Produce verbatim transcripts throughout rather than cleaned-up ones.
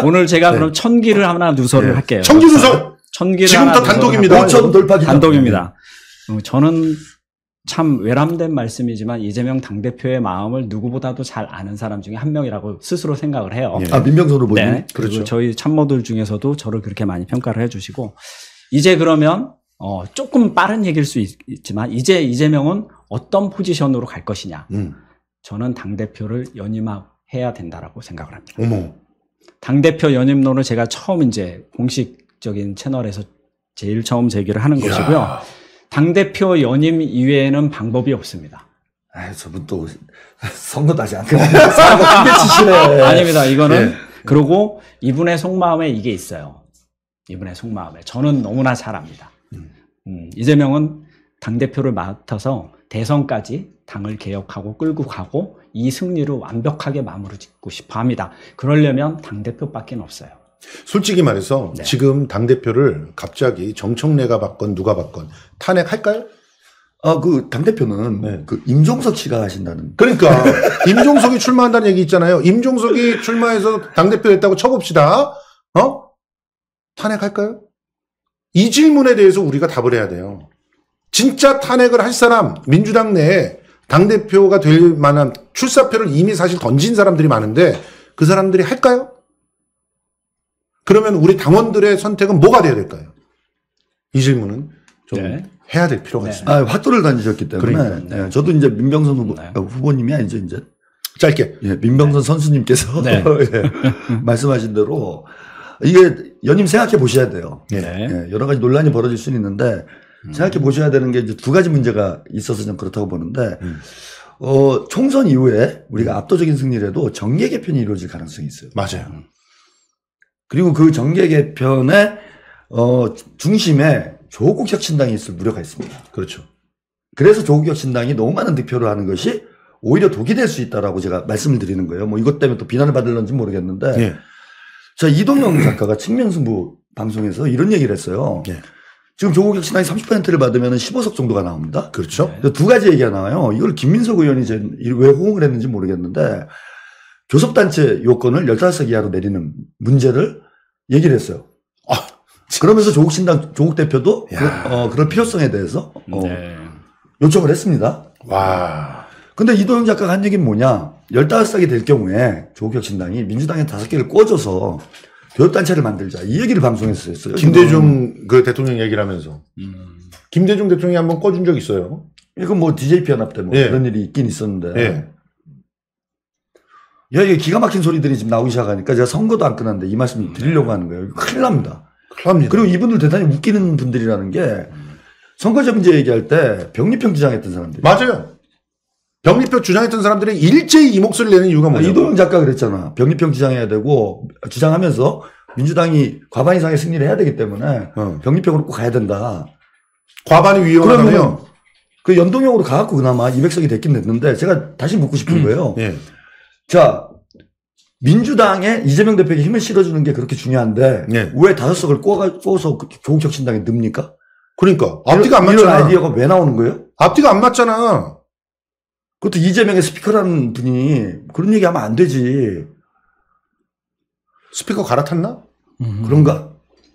오늘 제가 네. 그럼 천기를 하나 누설을 네. 할게요. 천기 누설. 천기를 지금부터 단독입니다. 오천 돌파 단독입니다. 네. 저는 참 외람된 말씀이지만 이재명 당대표의 마음을 누구보다도 잘 아는 사람 중에 한 명이라고 스스로 생각을 해요. 네. 아, 민병선 후보님. 네. 그렇죠. 저희 참모들 중에서도 저를 그렇게 많이 평가를 해주시고 이제 그러면 어, 조금 빠른 얘기일 수 있, 있지만 이제 이재명은 어떤 포지션으로 갈 것이냐. 음. 저는 당대표를 연임해야 된다라고 생각을 합니다. 어머. 당대표 연임론을 제가 처음 이제 공식적인 채널에서 제일 처음 제기를 하는 이야. 것이고요. 당대표 연임 이외에는 방법이 없습니다. 아, 저분 또 선거 다시 안 끝나요. 사고 치시네. 아닙니다. 이거는 네. 그리고 이분의 속마음에 이게 있어요. 이분의 속마음에 저는 너무나 잘 압니다. 음. 음, 이재명은 당대표를 맡아서 대선까지 당을 개혁하고 끌고 가고 이 승리를 완벽하게 마무리 짓고 싶어 합니다. 그러려면 당대표밖에 없어요. 솔직히 말해서 네. 지금 당대표를 갑자기 정청래가 받건 누가 받건 탄핵할까요? 아, 그 당대표는 네. 그 임종석 씨가 하신다는. 그러니까 임종석이 출마한다는 얘기 있잖아요. 임종석이 출마해서 당대표 됐다고 쳐봅시다. 어? 탄핵할까요? 이 질문에 대해서 우리가 답을 해야 돼요. 진짜 탄핵을 할 사람, 민주당 내에 당대표가 될 만한 출사표를 이미 사실 던진 사람들이 많은데 그 사람들이 할까요? 그러면 우리 당원들의 선택은 뭐가 돼야 될까요? 이 질문은 좀 네. 해야 될 필요가 네. 있습니다. 아, 확도를 던지셨기 때문에. 그러니까, 네. 저도 이제 민병선 후보, 네. 후보님이 아니죠, 이제. 짧게. 예, 민병선 네. 선수님께서 네. 예, 말씀하신 대로 이게 연임 생각해 보셔야 돼요. 네. 예, 여러 가지 논란이 벌어질 수는 있는데 음. 생각해 보셔야 되는 게 이제 두 가지 문제가 있어서 좀 그렇다고 보는데 음. 어, 총선 이후에 우리가 음. 압도적인 승리를 해도 정계 개편이 이루어질 가능성이 있어요. 맞아요. 그리고 그 정계 개편의 어, 중심에 조국 혁신당이 있을 우려가 있습니다. 그렇죠. 그래서 조국 혁신당이 너무 많은 득표를 하는 것이 오히려 독이 될 수 있다라고 제가 말씀을 드리는 거예요. 뭐 이것 때문에 또 비난을 받을런지 모르겠는데. 네. 자, 이동영 작가가 측면승부 방송에서 이런 얘기를 했어요. 네. 지금 조국 혁신당이 삼십 퍼센트를 받으면 십오 석 정도가 나옵니다. 그렇죠. 네. 두 가지 얘기가 나와요. 이걸 김민석 의원이 왜 호응을 했는지 모르겠는데 교섭단체 요건을 십오 석 이하로 내리는 문제를 얘기를 했어요. 아, 그러면서 조국 신당, 조국 대표도 그, 어, 그럴 필요성에 대해서 어, 네. 요청을 했습니다. 와. 근데 이동영 작가가 한 얘기는 뭐냐. 십오 석이 될 경우에 조국 혁신당이 민주당에 다섯 개를 꿔줘서 교섭단체를 만들자. 이 얘기를 방송에서 했어요. 김대중 그 대통령 얘기를 하면서. 음. 김대중 대통령이 한번 꿔준 적 있어요. 이건 뭐 디제이피 연합 때 뭐 네. 그런 일이 있긴 있었는데. 네. 야, 이게 기가 막힌 소리들이 지금 나오기 시작하니까 제가 선거도 안 끝났는데 이 말씀 드리려고 하는 거예요. 큰일 납니다. 큰일 납니다. 그리고 이분들 대단히 웃기는 분들이라는 게 선거제 문제 얘기할 때 병리평 주장했던 사람들. 맞아요. 병리평 주장했던 사람들이 일제히 이 목소리를 내는 이유가 뭐냐고. 아, 이동영 작가 그랬잖아. 병리평 주장해야 되고 주장하면서 민주당이 과반 이상의 승리를 해야 되기 때문에 어. 병리평으로 꼭 가야 된다. 과반이 위험하면 그 연동형으로 가갖고 그나마 이백 석이 됐긴 됐는데 제가 다시 묻고 싶은 거예요. 네. 자, 민주당에 이재명 대표에게 힘을 실어주는 게 그렇게 중요한데 네. 왜 다섯 석을 꼬아서 조국 혁신당에 넣습니까? 그러니까 앞뒤가 안 맞잖아. 이런 아이디어가 왜 나오는 거예요? 앞뒤가 안 맞잖아. 그것도 이재명의 스피커라는 분이 그런 얘기하면 안 되지. 스피커 갈아탔나? 음. 그런가?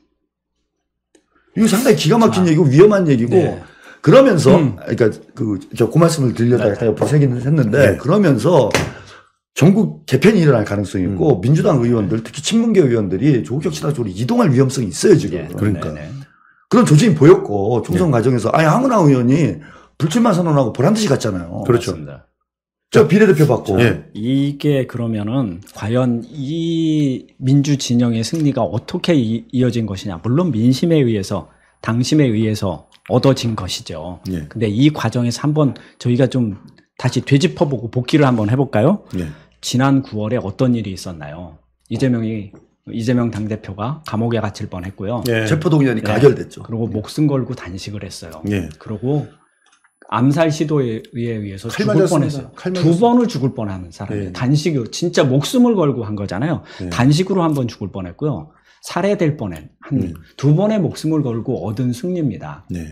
이거 상당히 기가 막힌 자, 얘기고 위험한 얘기고 네. 그러면서 음. 그러니까 그 저 그 말씀을 드리려다가 네. 옆에 세긴 했는데 네. 그러면서 전국 개편이 일어날 가능성이 있고 음. 민주당 의원들 특히 친문계 의원들이 조국 혁신당 쪽으로 이동할 위험성이 있어요 지금. 네. 그러니까 네. 그런 조짐이 보였고 총선 네. 과정에서 아니 황운하 의원이 불출마 선언하고 보란듯이 갔잖아요. 그렇죠. 맞습니다. 저 비례대표 받고. 네. 이게 그러면은 과연 이 민주 진영의 승리가 어떻게 이, 이어진 것이냐. 물론 민심에 의해서 당심에 의해서 얻어진 것이죠. 네. 근데 이 과정에서 한번 저희가 좀 다시 되짚어보고 복기를 한번 해볼까요? 네. 지난 구월에 어떤 일이 있었나요? 이재명이 이재명 당대표가 감옥에 갇힐 뻔했고요. 네. 체포동의안이 네. 가결됐죠. 그리고 목숨 걸고 단식을 했어요. 네. 그리고 암살 시도에 의해서 죽을 뻔했어요. 두 번을 죽을 뻔하는 사람이에요. 네. 단식으로 진짜 목숨을 걸고 한 거잖아요. 네. 단식으로 한 번 죽을 뻔했고요. 살해될 뻔한 한 두 네. 번의 목숨을 걸고 얻은 승리입니다. 네.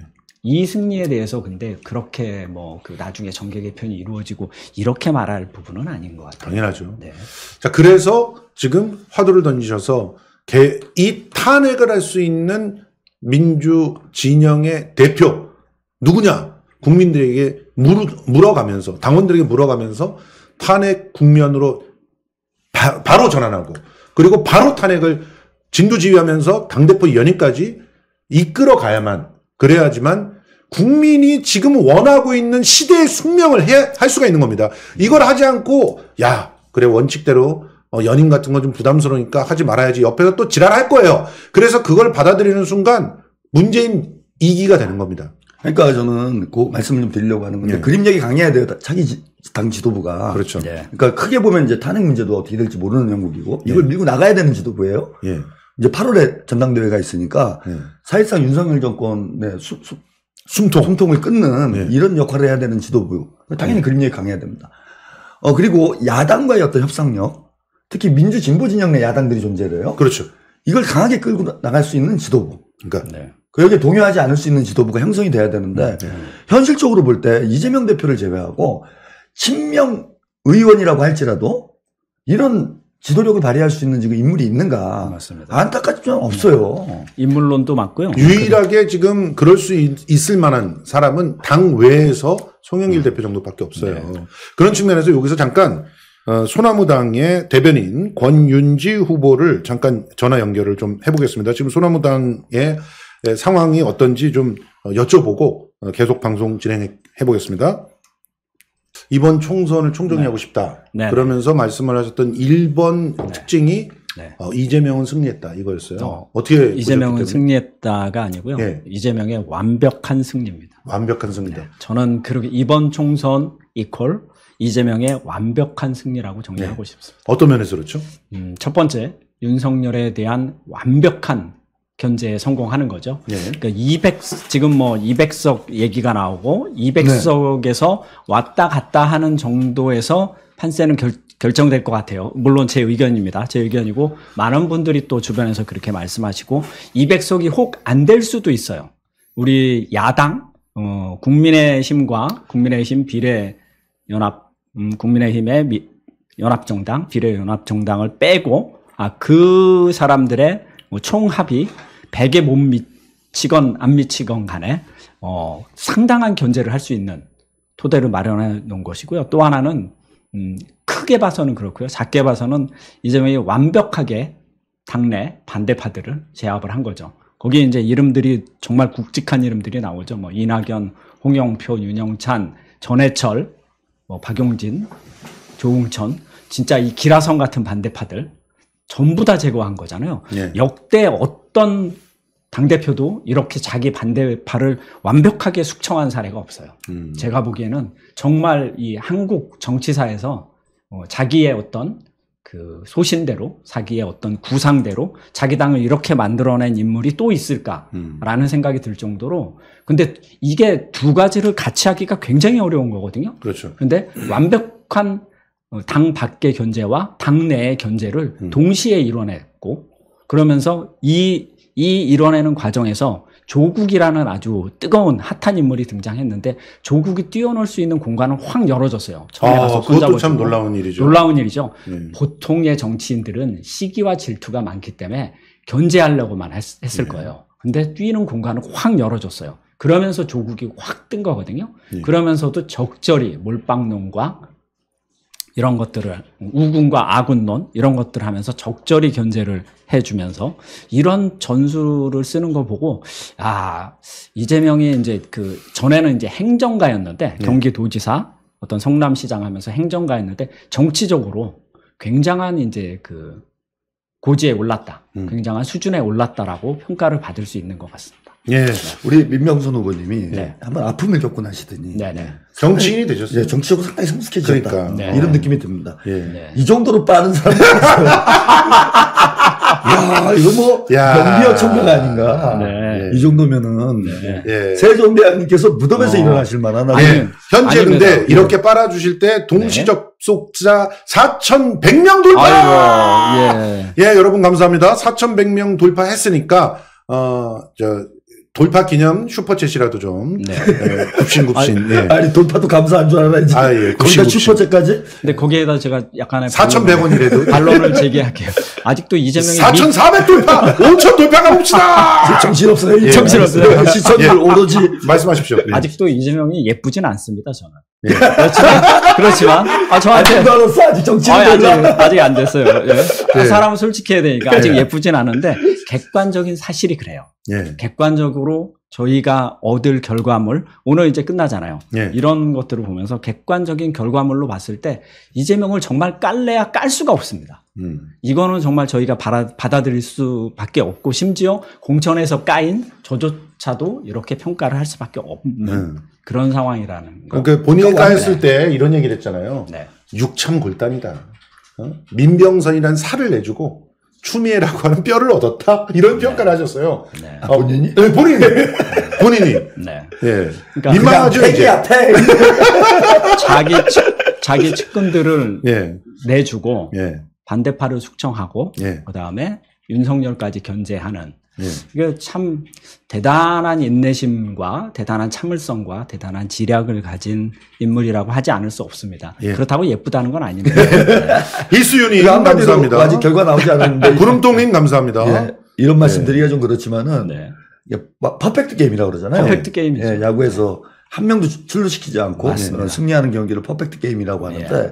이 승리에 대해서 근데 그렇게 뭐 그 나중에 정계 개편이 이루어지고 이렇게 말할 부분은 아닌 것 같아요. 당연하죠. 네. 자, 그래서 지금 화두를 던지셔서 개, 이 탄핵을 할 수 있는 민주 진영의 대표 누구냐? 국민들에게 물어, 물어가면서 당원들에게 물어가면서 탄핵 국면으로 바, 바로 전환하고 그리고 바로 탄핵을 진두지휘하면서 당대표 연임까지 이끌어가야만 그래야지만 국민이 지금 원하고 있는 시대의 숙명을 해, 할 수가 있는 겁니다. 이걸 하지 않고 야 그래 원칙대로 어, 연임 같은 건 좀 부담스러우니까 하지 말아야지 옆에서 또 지랄할 거예요. 그래서 그걸 받아들이는 순간 문재인 이기가 되는 겁니다. 그러니까 저는 그 말씀을 좀 드리려고 하는 건데 네. 그림력이 강해야 돼요. 자기 지, 당 지도부가. 그렇죠. 네. 그러니까 크게 보면 이제 탄핵 문제도 어떻게 될지 모르는 형국이고 이걸 네. 밀고 나가야 되는 지도부예요. 예. 이제 팔월에 전당대회가 있으니까 예. 사실상 윤석열 정권의 수, 수, 숨통. 숨통을 끊는 네. 이런 역할을 해야 되는 지도부. 당연히 그림력이 강해야 됩니다. 어 그리고 야당과의 어떤 협상력, 특히 민주 진보 진영 내 야당들이 존재를 해요. 그렇죠. 이걸 강하게 끌고 나갈 수 있는 지도부. 그러니까 네. 그 여기에 동요하지 않을 수 있는 지도부가 형성이 돼야 되는데 네. 현실적으로 볼 때 이재명 대표를 제외하고 친명 의원이라고 할지라도 이런 지도력을 발휘할 수 있는 지금 인물이 있는가? 맞습니다. 안타깝지만 없어요. 인물론도 맞고요. 유일하게 지금 그럴 수 있, 있을 만한 사람은 당 외에서 송영길 대표 정도밖에 없어요. 네. 그런 측면에서 여기서 잠깐 어, 소나무당의 대변인 권윤지 후보를 잠깐 전화 연결을 좀 해보겠습니다. 지금 소나무당의 상황이 어떤지 좀 여쭤보고 계속 방송 진행해 보겠습니다. 이번 총선을 총정리하고 네. 싶다. 네. 그러면서 말씀을 하셨던 일 번 네. 특징이 네. 어, 이재명은 승리했다 이거였어요. 어, 어떻게 이재명은 보셨기 때문에? 승리했다가 아니고요. 예. 이재명의 완벽한 승리입니다. 완벽한 승리다. 네. 저는 그렇게 이번 총선 이퀄 이재명의 완벽한 승리라고 정리하고 네. 싶습니다. 어떤 면에서 그렇죠? 음, 첫 번째 윤석열에 대한 완벽한 견제에 성공하는 거죠. 네. 그러니까 이백 지금 뭐 이백 석 얘기가 나오고 이백 석에서 왔다 갔다 하는 정도에서 판세는 결, 결정될 것 같아요. 물론 제 의견입니다. 제 의견이고 많은 분들이 또 주변에서 그렇게 말씀하시고 이백 석이 혹 안 될 수도 있어요. 우리 야당 어, 국민의힘과 국민의힘 비례연합 음, 국민의힘의 미, 연합정당 비례연합정당을 빼고 아, 그 사람들의 뭐 총합이 백에 못 미치건 안 미치건 간에 어, 상당한 견제를 할 수 있는 토대를 마련해 놓은 것이고요. 또 하나는 음, 크게 봐서는 그렇고요. 작게 봐서는 이재명이 완벽하게 당내 반대파들을 제압을 한 거죠. 거기에 이제 이름들이 정말 굵직한 이름들이 나오죠. 뭐 이낙연, 홍영표, 윤영찬, 전해철, 뭐 박용진, 조응천, 진짜 이 기라성 같은 반대파들 전부 다 제거한 거잖아요. 예. 역대 어떤 당대표도 이렇게 자기 반대파를 완벽하게 숙청한 사례가 없어요. 음. 제가 보기에는 정말 이 한국 정치사에서 어, 자기의 어떤 그 소신대로, 자기의 어떤 구상대로 자기 당을 이렇게 만들어낸 인물이 또 있을까라는 음. 생각이 들 정도로. 근데 이게 두 가지를 같이 하기가 굉장히 어려운 거거든요. 그렇죠. 근데 완벽한 당 밖의 견제와 당 내의 견제를 음. 동시에 이뤄냈고, 그러면서 이, 이 이뤄내는 과정에서 조국이라는 아주 뜨거운 핫한 인물이 등장했는데 조국이 뛰어놀 수 있는 공간을 확 열어줬어요. 처음에 아, 가서 그것도 손잡아주고. 참 놀라운 일이죠. 놀라운 일이죠. 네. 보통의 정치인들은 시기와 질투가 많기 때문에 견제하려고만 했, 했을 네. 거예요. 근데 뛰는 공간을 확 열어줬어요. 그러면서 조국이 확 뜬 거거든요. 네. 그러면서도 적절히 몰빵론과 이런 것들을 우군과 아군론 이런 것들을 하면서 적절히 견제를 해주면서 이런 전술을 쓰는 거 보고 아 이재명이 이제 그 전에는 이제 행정가였는데 네. 경기도지사 어떤 성남시장 하면서 행정가였는데 정치적으로 굉장한 이제 그 고지에 올랐다, 음. 굉장한 수준에 올랐다라고 평가를 받을 수 있는 것 같습니다. 예. 우리 민명선 후보님이 네. 한번 아픔을 겪고 나시더니 네네. 정치인이 되셨어요. 예, 정치적으로 상당히 성숙해지셨다. 그러니까. 네. 이런 느낌이 듭니다. 예. 네. 이 정도로 빠른 사람이 있어요. 야, 이거 뭐 야. 경비어 청사가 아닌가. 네. 이 정도면은 네. 예. 세종대왕님께서 무덤에서 어. 일어나실 만한 아니, 예. 현재 아닙니다. 근데 예. 이렇게 빨아주실 때 동시 접속자 사천백 명 돌파! 아이고, 예. 예, 여러분 감사합니다. 사천백 명 돌파했으니까, 어, 저, 돌파 기념 슈퍼챗이라도 좀. 네. 네, 굽신굽신. 아니, 예. 아니, 돌파도 감사한 줄 알아야지. 아, 예. 거기다 슈퍼챗까지? 근데 거기에다 제가 약간의 사천백 원이라도. 반론을 제기할게요. 아직도 이재명이. 사천사백 돌파! 오천 돌파 가봅시다! 정신없어요. 예, 정신없어요. 시청률 예. 오로지. 말씀하십시오. 예. 아직도 이재명이 예쁘진 않습니다, 저는. 예. 그렇지만, 그렇지만, 아, 저한테. 아직도 알았어. 아직 정치는 아니, 아직, 몰라. 아직 안 됐어요. 예. 예. 사람은 솔직해야 되니까 아직 예. 예쁘진 않은데, 객관적인 사실이 그래요. 예. 객관적으로 저희가 얻을 결과물, 오늘 이제 끝나잖아요. 예. 이런 것들을 보면서 객관적인 결과물로 봤을 때, 이재명을 정말 깔래야 깔 수가 없습니다. 음. 이거는 정말 저희가 받아, 받아들일 수밖에 없고, 심지어 공천에서 까인 저조차도 이렇게 평가를 할 수밖에 없는 음. 그런 상황이라는 거. 그러니까 본인이 까였을 때 이런 얘기를 했잖아요. 네. 육참골단이다. 어? 민병선이란 살을 내주고 추미애라고 하는 뼈를 얻었다. 이런 평가를 하셨어요. 네. 아, 본인이? 네, 본인이. 본인이. 네. 예. 그러니까 민망하죠, 이제. 팩이야, 팩. 자기, 측- 자기 측근들을 예. 내주고, 예. 반대파를 숙청하고, 예. 그 다음에 윤석열까지 견제하는, 예. 이게 참 대단한 인내심과 대단한 참을성과 대단한 지략을 가진 인물이라고 하지 않을 수 없습니다. 예. 그렇다고 예쁘다는 건 아닌데. 이수윤님 이거 한마디로 감사합니다. 아직 결과 나오지 않았는데. 구름동님 감사합니다. 예, 이런 말씀 드리기가 좀 그렇지만은. 네. 이게 막 퍼펙트 게임이라고 그러잖아요. 퍼펙트 게임이죠. 예, 야구에서 한 명도 출루시키지 않고 맞습니다. 어, 승리하는 경기를 퍼펙트 게임이라고 하는데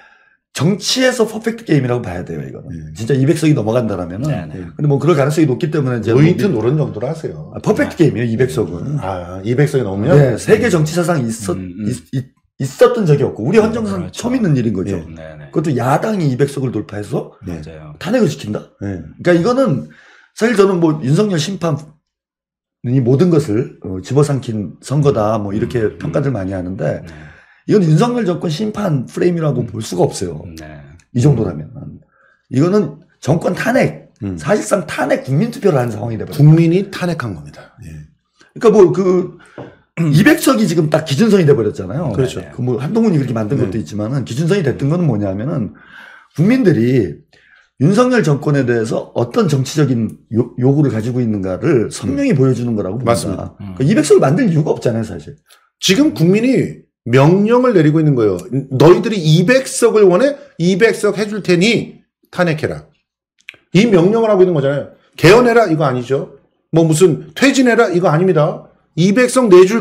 정치에서 퍼펙트 게임이라고 봐야 돼요, 이거는. 예. 진짜 이백 석이 넘어간다라면은. 네, 네. 근데 뭐 그럴 가능성이 높기 때문에 이제 노이트 뭐 노른 정도로 하세요. 아, 퍼펙트 게임이에요, 이백 석은. 아, 이백 석이 넘으면? 네, 세계 정치 사상 있었, 음, 음. 있, 있, 있었던 적이 없고 우리 헌정상 그렇죠. 처음 있는 일인 거죠. 예. 네, 네. 그것도 야당이 이백 석을 돌파해서 네. 맞아요. 탄핵을 시킨다? 네. 그러니까 이거는 사실 저는 뭐 윤석열 심판 이 모든 것을 어, 집어삼킨 선거다 뭐 이렇게 음, 평가들 많이 하는데 네. 이건 윤석열 정권 심판 프레임이라고 볼 수가 없어요. 네. 이 정도라면. 이거는 정권 탄핵, 음. 사실상 탄핵 국민 투표를 하는 상황이 돼버려요. 국민이 탄핵한 겁니다. 예. 그러니까 뭐 그 이백 석이 지금 딱 기준선이 돼버렸잖아요. 그렇죠. 그 뭐 한동훈이 그렇게 만든 네. 것도 있지만은 기준선이 됐던 건 뭐냐면은 국민들이 윤석열 정권에 대해서 어떤 정치적인 요, 요구를 가지고 있는가를 선명히 음. 보여주는 거라고 봅니다. 맞습니다. 음. 그러니까 이백 석을 만들 이유가 없잖아요, 사실. 지금 국민이 명령을 내리고 있는 거예요. 너희들이 이백 석을 원해? 이백 석 해줄 테니 탄핵해라. 이 명령을 하고 있는 거잖아요. 개헌해라 이거 아니죠. 뭐 무슨 퇴진해라 이거 아닙니다. 이백 석 내줄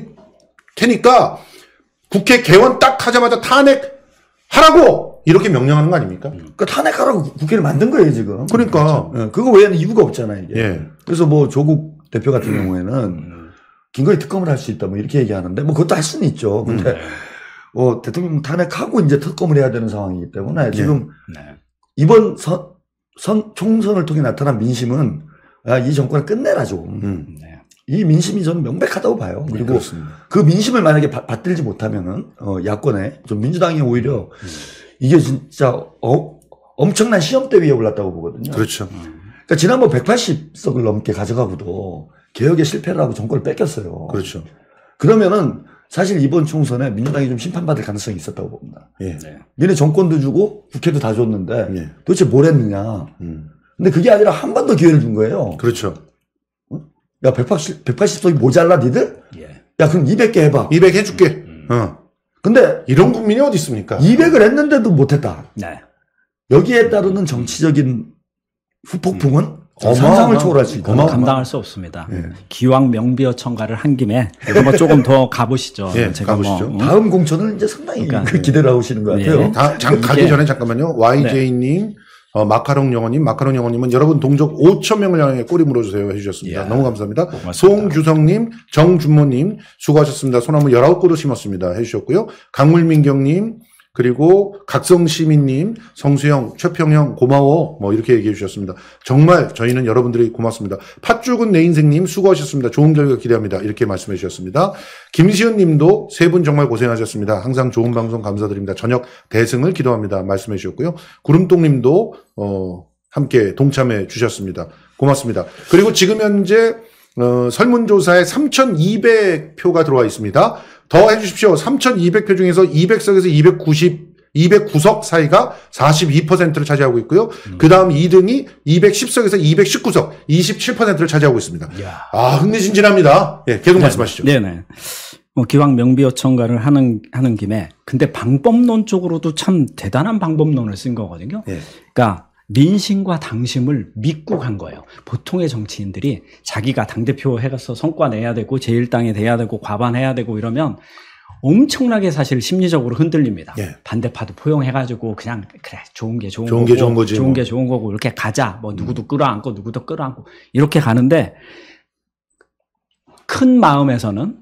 테니까 국회 개헌 딱 하자마자 탄핵하라고 이렇게 명령하는 거 아닙니까? 그러니까 탄핵하라고 국회를 만든 거예요, 지금. 그러니까. 예, 그거 외에는 이유가 없잖아요, 이게. 예. 그래서 뭐 조국 대표 같은 경우에는 김건희 특검을 할 수 있다 뭐 이렇게 얘기하는데 뭐 그것도 할 수는 있죠. 근데 네. 어, 대통령 탄핵하고 이제 특검을 해야 되는 상황이기 때문에 지금 네. 이번 선, 선, 총선을 통해 나타난 민심은 아, 이 정권을 끝내라 좀. 음. 네. 이 민심이 저는 명백하다고 봐요. 그리고 그렇습니다. 그 민심을 만약에 받, 받들지 못하면은 어, 야권에 좀 민주당이 오히려 이게 진짜 어, 엄청난 시험대 위에 올랐다고 보거든요. 그렇죠. 그러니까 지난번 백팔십 석을 넘게 가져가고도 개혁에 실패를 하고 정권을 뺏겼어요. 그렇죠. 그러면은 사실 이번 총선에 민주당이 좀 심판받을 가능성이 있었다고 봅니다. 예. 네. 니네 정권도 주고 국회도 다 줬는데 예. 도대체 뭘 했느냐. 음. 근데 그게 아니라 한 번 더 기회를 준 거예요. 그렇죠. 야, 백팔십, 백팔십 석이 모자라, 니들? 예. 야, 그럼 이백 개 해봐. 이백 해줄게. 음. 어. 근데 이런 국민이 어디 있습니까? 이백을 했는데도 못했다. 네. 여기에 따르는 정치적인 후폭풍은 어마어마- 상상을 초월할 수 있다. 어마어마- 감당할 수 없습니다. 예. 기왕 명비어 청가를 한 김에 한번 조금 더 가보시죠. 예, 제가 가보시죠. 뭐, 응? 다음 공천을 이제 상당히 그러니까, 그 기대를 하고 오시는 것 같아요. 네. 다, 장, 가기 이게- 전에 잠깐만요. 와이제이님, 어, 마카롱 영어님, 마카롱 영어님은 여러분 동족 오천 명을 향해 꼬리 물어주세요 해주셨습니다. 예. 너무 감사합니다. 고맙습니다. 송규성님, 정준모님 수고하셨습니다. 소나무 열아홉 그루 심었습니다 해주셨고요. 강물민경님, 그리고 각성시민님, 성수형, 최평형 고마워 뭐 이렇게 얘기해 주셨습니다. 정말 저희는 여러분들이 고맙습니다. 팥죽은 내 인생님 수고하셨습니다. 좋은 결과 기대합니다. 이렇게 말씀해 주셨습니다. 김시은님도 세 분 정말 고생하셨습니다. 항상 좋은 방송 감사드립니다. 저녁 대승을 기도합니다. 말씀해 주셨고요. 구름똥님도 어, 함께 동참해 주셨습니다. 고맙습니다. 그리고 지금 현재 어, 설문조사에 삼천이백 표가 들어와 있습니다. 더 해주십시오. 삼천이백 표 중에서 이백 석에서 이백구십, 이백구 석 사이가 사십이 퍼센트를 차지하고 있고요. 음. 그 다음 이 등이 이백십 석에서 이백십구 석, 이십칠 퍼센트를 차지하고 있습니다. 이야. 아, 흥미진진합니다. 예, 계속 네, 말씀하시죠. 네네. 뭐 기왕 명비어천가를 하는 하는 김에 근데 방법론 쪽으로도 참 대단한 방법론을 쓴 거거든요. 예. 그러니까 민심과 당심을 믿고 간 거예요. 보통의 정치인들이 자기가 당대표 해가서 성과 내야 되고 제일당에 돼야 되고 과반해야 되고 이러면 엄청나게 사실 심리적으로 흔들립니다. 예. 반대파도 포용해가지고 그냥 그래 좋은 게 좋은 좋은 거고 게 좋은 거지, 좋은 뭐. 게 좋은 거고 이렇게 가자. 뭐 누구도 끌어안고 누구도 끌어안고 이렇게 가는데 큰 마음에서는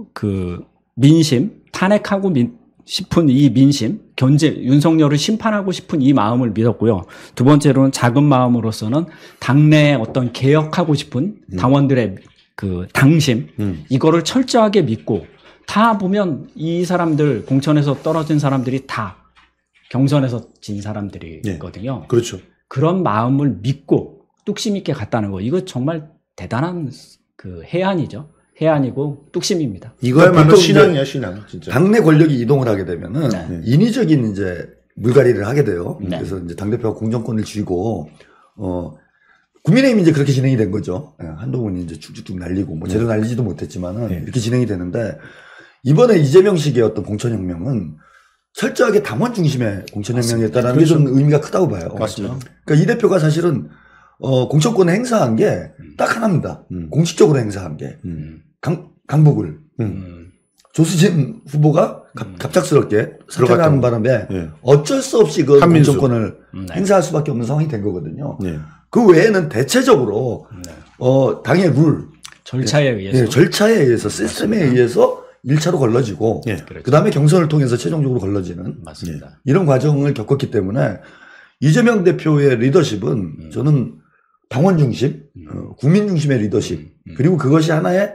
그 민심 탄핵하고 민, 싶은 이 민심 견제 윤석열을 심판하고 싶은 이 마음을 믿었고요. 두 번째로는 작은 마음으로서는 당내에 어떤 개혁하고 싶은 당원들의 그 당심 음. 이거를 철저하게 믿고 다 보면 이 사람들 공천에서 떨어진 사람들이 다 경선에서 진 사람들이거든요. 그렇죠. 그런 마음을 믿고 뚝심 있게 갔다는 거 이거 정말 대단한 그 해안이죠. 해안이고 뚝심입니다. 이거야말로 보통 신앙이야, 신앙. 진짜. 당내 권력이 이동을 하게 되면은 네. 인위적인 이제 물갈이를 하게 돼요. 네. 그래서 이제 당대표가 공정권을 쥐고, 어, 국민의힘이 이제 그렇게 진행이 된 거죠. 예, 한동훈이 이제 쭉쭉쭉 날리고, 뭐 제대로 날리지도 못했지만은 네. 이렇게 진행이 되는데, 이번에 이재명식의 어떤 공천혁명은 철저하게 당원 중심의 공천혁명이었다는 게 좀 의미가 크다고 봐요. 맞습니다. 그러니까 이 대표가 사실은, 어, 공천권을 행사한 게 딱 하나입니다. 음. 공식적으로 행사한 게. 음. 강, 강북을. 음. 음. 조수진 후보가 갑, 음. 갑작스럽게 사퇴를 하는 바람에 예. 어쩔 수 없이 그 한민수. 공천권을 네. 행사할 수밖에 없는 상황이 된 거거든요. 예. 그 외에는 대체적으로 네. 어, 당의 룰, 절차에 의해서 예, 절차에 의해서 시스템에 의해서 일 차로 걸러지고 예. 그렇죠. 그 다음에 경선을 통해서 최종적으로 걸러지는 맞습니다. 이런 과정을 겪었기 때문에 이재명 대표의 리더십은 음. 저는 당원 중심, 어, 국민 중심의 리더십 음. 음. 그리고 그것이 하나의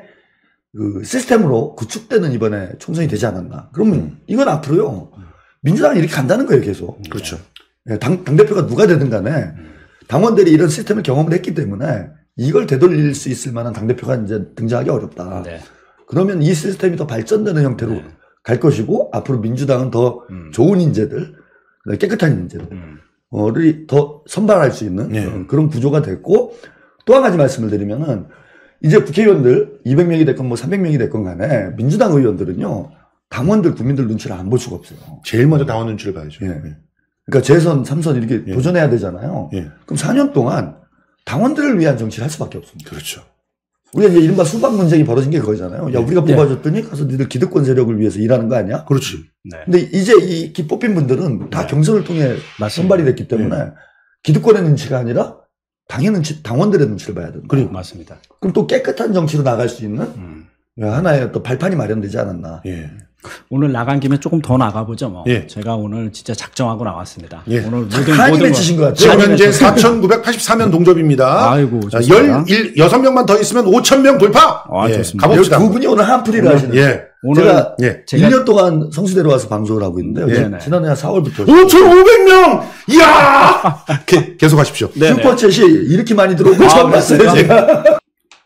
그 시스템으로 구축되는 이번에 총선이 되지 않았나. 그러면 음. 이건 앞으로요. 민주당이 이렇게 간다는 거예요, 계속. 그렇죠. 예, 당, 당대표가 누가 되든 간에 당원들이 이런 시스템을 경험을 했기 때문에 이걸 되돌릴 수 있을 만한 당대표가 이제 등장하기 어렵다. 네. 그러면 이 시스템이 더 발전되는 형태로 네. 갈 것이고 앞으로 민주당은 더 음. 좋은 인재들, 깨끗한 인재들을 음. 더 선발할 수 있는 네. 어, 그런 구조가 됐고 또 한 가지 말씀을 드리면은 이제 국회의원들 이백 명이 됐건 뭐 삼백 명이 됐건 간에 민주당 의원들은요 당원들 국민들 눈치를 안 볼 수가 없어요. 제일 먼저 당원 눈치를 봐야죠. 예. 예. 그러니까 재선, 삼선 이렇게 예. 도전해야 되잖아요. 예. 그럼 사 년 동안 당원들을 위한 정치를 할 수밖에 없습니다. 그렇죠. 우리가 이제 이른바 수박 문쟁이 벌어진 게 그거잖아요. 야, 우리가 네. 뽑아줬더니 가서 니들 기득권 세력을 위해서 일하는 거 아니야? 그렇지. 네. 근데 이제 이 기- 뽑힌 분들은 다 네. 경선을 통해 맞습니다. 선발이 됐기 때문에 기득권의 눈치가 아니라 당의 눈치, 당원들의 눈치를 봐야 된다. 그리고 맞습니다. 그럼 또 깨끗한 정치로 나갈 수 있는 음. 하나의 또 발판이 마련되지 않았나. 예. 오늘 나간 김에 조금 더 나가보죠. 뭐. 예. 제가 오늘 진짜 작정하고 나왔습니다. 예. 오늘 모든 한이 모든 맺히신 것 같아요. 지금 현재 네, 사천구백팔십사 명 동접입니다. 아이고, 자, 좋습니다. 십육 명만 더 있으면 오천 명 돌파! 아, 예. 좋습니다. 가봅시다. 두 분이 오늘 한풀이를 하시는. 예. 오늘 제가, 예. 제가 일 년 동안 성수대로 와서 방송을 하고 있는데요. 예. 지- 지난해 한 사월부터. 오천오백 명! 이야! 게- 계속 하십시오. 네네. 슈퍼챗이 이렇게 많이 들어온 거 아, 처음 봤어요, 그렇습니까? 제가.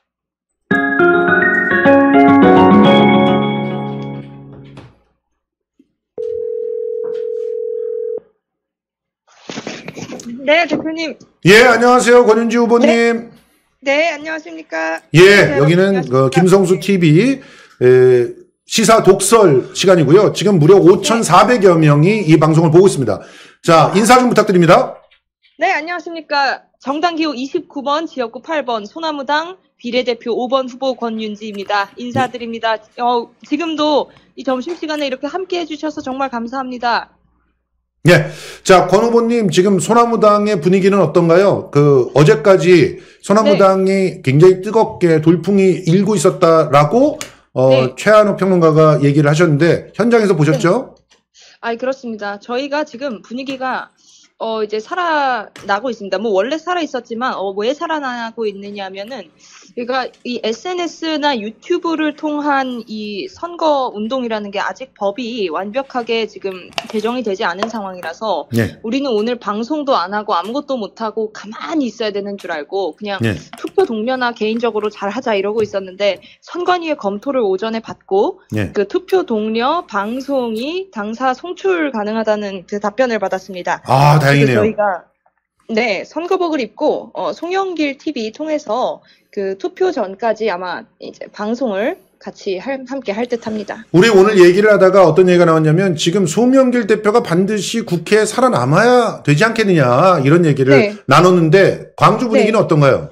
네, 대표님. 예, 안녕하세요. 권윤지 후보님. 네, 안녕하십니까. 예, 네, 여기는 안녕하십니까. 그 김성수 티비 에, 시사 독설 시간이고요. 지금 무려 오천사백여 명이 이 방송을 보고 있습니다. 자, 인사 좀 부탁드립니다. 네, 안녕하십니까. 정당 기호 이십구 번, 지역구 팔 번, 소나무당 비례대표 오 번 후보 권윤지입니다. 인사드립니다. 어, 지금도 이 점심시간에 이렇게 함께 해주셔서 정말 감사합니다. 예. 자, 권 후보님, 지금 소나무당의 분위기는 어떤가요? 그, 어제까지 소나무당이 굉장히 뜨겁게 돌풍이 일고 있었다라고, 어, 네. 최한욱 평론가가 얘기를 하셨는데, 현장에서 보셨죠? 아이, 그렇습니다. 저희가 지금 분위기가 어, 이제 살아나고 있습니다. 뭐, 원래 살아 있었지만, 어, 왜 살아나고 있느냐 하면은, 그러니까 이 에스엔에스나 유튜브를 통한 이 선거 운동이라는 게 아직 법이 완벽하게 지금 제정이 되지 않은 상황이라서, 예. 우리는 오늘 방송도 안 하고 아무것도 못 하고 가만히 있어야 되는 줄 알고, 그냥 예. 투표 투표 동료나 개인적으로 잘 하자 이러고 있었는데 선관위의 검토를 오전에 받고 예. 그 투표 동료 방송이 당사 송출 가능하다는 그 답변을 받았습니다. 아, 다행이네요. 저희가 네, 선거복을 입고 어, 송영길 티비 통해서 그 투표 전까지 아마 이제 방송을 같이 할, 함께 할 듯합니다. 우리 오늘 얘기를 하다가 어떤 얘기가 나왔냐면 지금 송영길 대표가 반드시 국회에 살아남아야 되지 않겠느냐 이런 얘기를 네. 나눴는데 광주 분위기는 네. 어떤가요?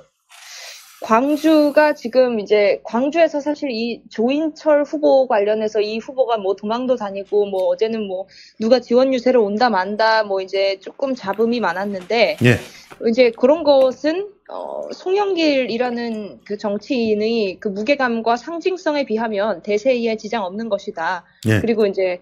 광주가 지금 이제 광주에서 사실 이 조인철 후보 관련해서 이 후보가 뭐 도망도 다니고 뭐 어제는 뭐 누가 지원 유세를 온다 만다 뭐 이제 조금 잡음이 많았는데 예. 이제 그런 것은 어, 송영길이라는 그 정치인의 그 무게감과 상징성에 비하면 대세에 지장 없는 것이다. 예. 그리고 이제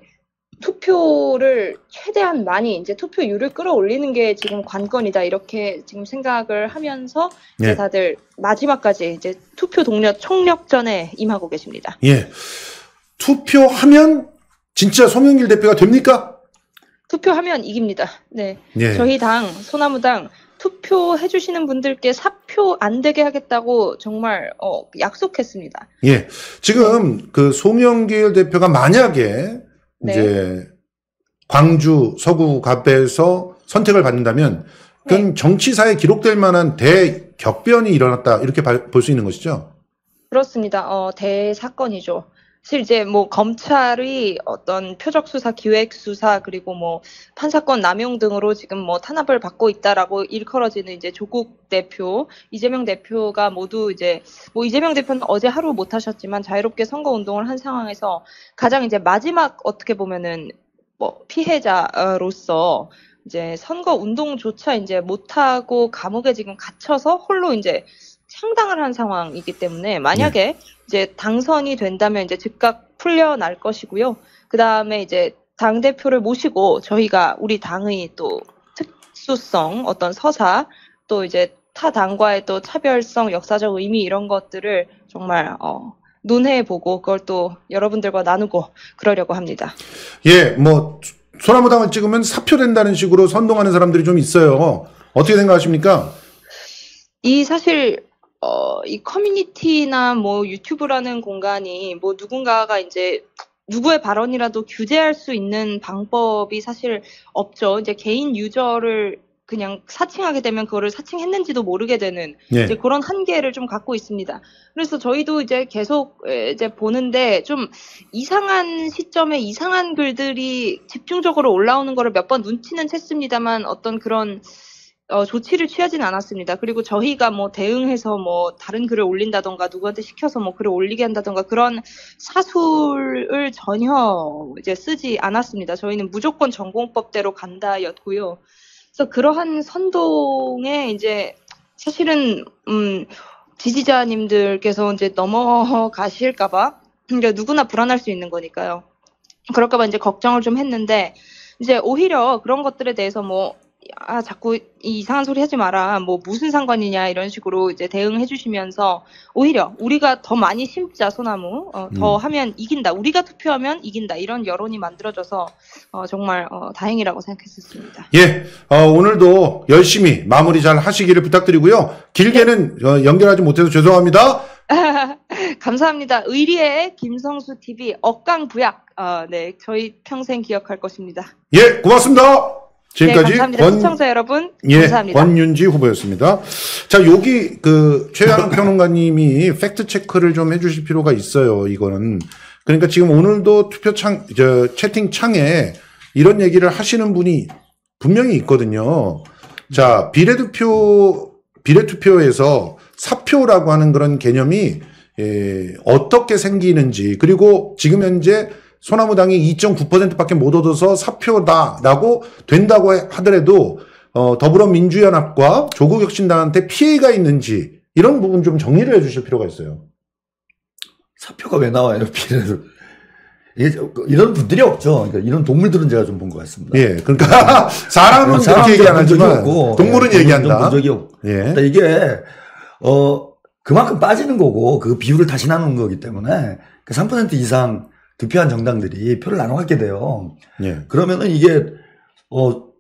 투표를 최대한 많이 이제 투표율을 끌어올리는 게 지금 관건이다 이렇게 지금 생각을 하면서 예. 이제 다들 마지막까지 이제 투표 동료 총력전에 임하고 계십니다. 예. 투표하면 진짜 송영길 대표가 됩니까? 투표하면 이깁니다. 네. 예. 저희 당 소나무당 투표해 주시는 분들께 사표 안 되게 하겠다고 정말 어, 약속했습니다. 예. 지금 그 송영길 대표가 만약에 네. 이제 광주 서구 갑에서 선택을 받는다면 그건 네. 정치사에 기록될 만한 대격변이 일어났다 이렇게 볼 수 있는 것이죠. 그렇습니다. 어, 대사건이죠. 사실 이제 뭐 검찰이 어떤 표적 수사, 기획 수사 그리고 뭐 판사권 남용 등으로 지금 뭐 탄압을 받고 있다라고 일컬어지는 이제 조국 대표, 이재명 대표가 모두 이제 뭐 이재명 대표는 어제 하루 못 하셨지만 자유롭게 선거 운동을 한 상황에서 가장 이제 마지막 어떻게 보면은 뭐 피해자로서 이제 선거 운동조차 이제 못 하고 감옥에 지금 갇혀서 홀로 이제 창당을 한 상황이기 때문에 만약에 네. 이제 당선이 된다면 이제 즉각 풀려날 것이고요. 그 다음에 이제 당 대표를 모시고 저희가 우리 당의 또 특수성, 어떤 서사, 또 이제 타 당과의 또 차별성, 역사적 의미 이런 것들을 정말 어, 논해보고 그걸 또 여러분들과 나누고 그러려고 합니다. 예, 뭐 소나무당을 찍으면 사표된다는 식으로 선동하는 사람들이 좀 있어요. 어떻게 생각하십니까? 이 사실 어, 이 커뮤니티나 뭐 유튜브라는 공간이 뭐 누군가가 이제 누구의 발언이라도 규제할 수 있는 방법이 사실 없죠. 이제 개인 유저를 그냥 사칭하게 되면 그거를 사칭했는지도 모르게 되는 예. 이제 그런 한계를 좀 갖고 있습니다. 그래서 저희도 이제 계속 이제 보는데 좀 이상한 시점에 이상한 글들이 집중적으로 올라오는 거를 몇 번 눈치는 챘습니다만 어떤 그런 어, 조치를 취하지는 않았습니다. 그리고 저희가 뭐 대응해서 뭐 다른 글을 올린다던가 누구한테 시켜서 뭐 글을 올리게 한다던가 그런 사술을 전혀 이제 쓰지 않았습니다. 저희는 무조건 전공법대로 간다였고요. 그래서 그러한 선동에 이제 사실은 음, 지지자님들께서 이제 넘어가실까봐 그러니까 누구나 불안할 수 있는 거니까요. 그럴까봐 이제 걱정을 좀 했는데 이제 오히려 그런 것들에 대해서 뭐 아, 자꾸 이상한 소리 하지 마라. 뭐 무슨 상관이냐 이런 식으로 이제 대응해 주시면서 오히려 우리가 더 많이 심자 소나무 어, 더 음. 하면 이긴다. 우리가 투표하면 이긴다. 이런 여론이 만들어져서 어, 정말 어, 다행이라고 생각했었습니다. 예, 어, 오늘도 열심히 마무리 잘 하시기를 부탁드리고요. 길게는 네. 어, 연결하지 못해서 죄송합니다. 감사합니다. 의리의 김성수 티비 억강부약. 어, 네, 저희 평생 기억할 것입니다. 예, 고맙습니다. 지금까지 네, 감사합니다. 권, 시청자 여러분 예, 감사합니다. 권윤지 후보였습니다. 자, 여기 그 최양욱 평론가님이 팩트 체크를 좀 해주실 필요가 있어요. 이거는 그러니까 지금 오늘도 투표창 저 채팅창에 이런 얘기를 하시는 분이 분명히 있거든요. 자, 비례투표 비례투표에서 사표라고 하는 그런 개념이 예, 어떻게 생기는지 그리고 지금 현재 소나무당이 이 점 구 퍼센트밖에 못 얻어서 사표다라고 된다고 하더라도 어, 더불어민주연합과 조국혁신당한테 피해가 있는지 이런 부분 좀 정리를 해주실 필요가 있어요. 사표가 왜 나와요, 비례를? 이게 이런 분들이 없죠. 그러니까 이런 동물들은 제가 좀 본 것 같습니다. 예, 그러니까 사람은 그렇게 얘기 안 하지만 없고, 동물은 예, 얘기한다. 본 적이 없고. 예. 그러니까 이게 어 그만큼 빠지는 거고 그 비율을 다시 나누는 거기 때문에 그 삼 퍼센트 이상 득표한 정당들이 표를 나눠 갖게 돼요. 예. 그러면은 이게 어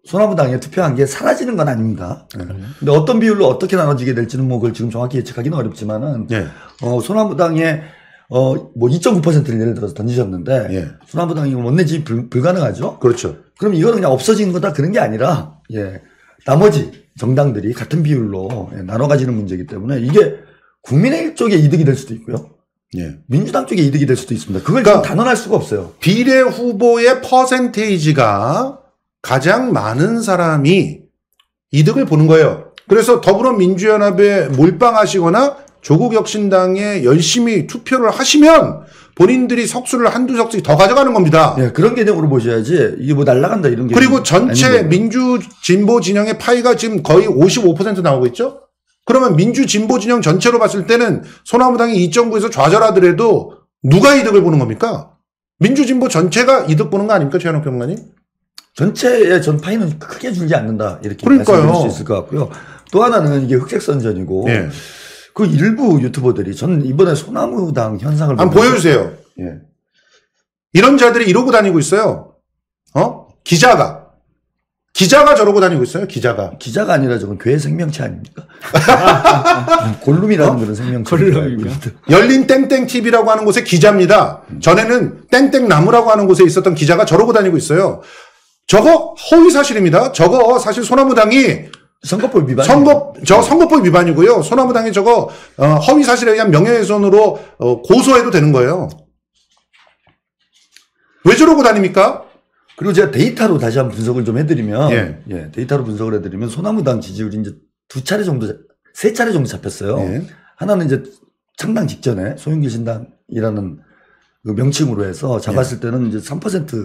소나무당에 투표한 게 사라지는 건 아닙니다. 네. 근데 어떤 비율로 어떻게 나눠지게 될지는 뭐 그걸 지금 정확히 예측하기는 어렵지만은 예. 어, 소나무당에 어, 뭐 이 점 구 퍼센트를 예를 들어서 던지셨는데 예. 소나무당이 원내 지입 불, 불가능하죠. 그렇죠. 그럼 이거는 그냥 없어진 거다 그런 게 아니라 예. 나머지 정당들이 같은 비율로 예, 나눠 가지는 문제이기 때문에 이게 국민의 쪽에 이득이 될 수도 있고요. 예. 민주당 쪽에 이득이 될 수도 있습니다. 그걸 그러니까 지금 단언할 수가 없어요. 비례 후보의 퍼센테이지가 가장 많은 사람이 이득을 보는 거예요. 그래서 더불어민주연합에 몰빵하시거나 조국혁신당에 열심히 투표를 하시면 본인들이 석수를 한두 석씩 더 가져가는 겁니다. 예, 그런 개념으로 보셔야지 이게 뭐 날라간다 이런 게 그리고 전체 민주 진보 진영의 파이가 지금 거의 오십오 퍼센트 나오고 있죠. 그러면 민주 진보 진영 전체로 봤을 때는 소나무당이 이 점 구에서 좌절하더라도 누가 이득을 보는 겁니까? 민주 진보 전체가 이득 보는 거 아닙니까, 최현욱 평론가님? 전체의 전 파이는 크게 줄지 않는다 이렇게 그러니까요. 말씀드릴 수 있을 것 같고요. 또 하나는 이게 흑색선전이고 예. 그 일부 유튜버들이 저는 이번에 소나무당 현상을 한번 보여주세요. 예. 이런 자들이 이러고 다니고 있어요. 어? 기자가. 기자가 저러고 다니고 있어요, 기자가. 기자가 아니라 저건 교회 생명체 아닙니까? 골룸이라는 어? 그런 생명체. 골룸입니까? 열린 땡땡티비라고 하는 곳에 기자입니다. 전에는 땡땡나무라고 하는 곳에 있었던 기자가 저러고 다니고 있어요. 저거 허위 사실입니다. 저거 사실 소나무당이 선거법 위반. 선거, 저 선거법 위반이고요. 소나무당이 저거, 어, 허위 사실에 의한 명예훼손으로, 어, 고소해도 되는 거예요. 왜 저러고 다닙니까? 그리고 제가 데이터로 다시 한번 분석을 좀 해드리면, 예. 예, 데이터로 분석을 해드리면 소나무당 지지율이 이제 두 차례 정도, 세 차례 정도 잡혔어요. 예. 하나는 이제 창당 직전에 소윤길 신당이라는 그 명칭으로 해서 잡았을 예. 때는 이제 삼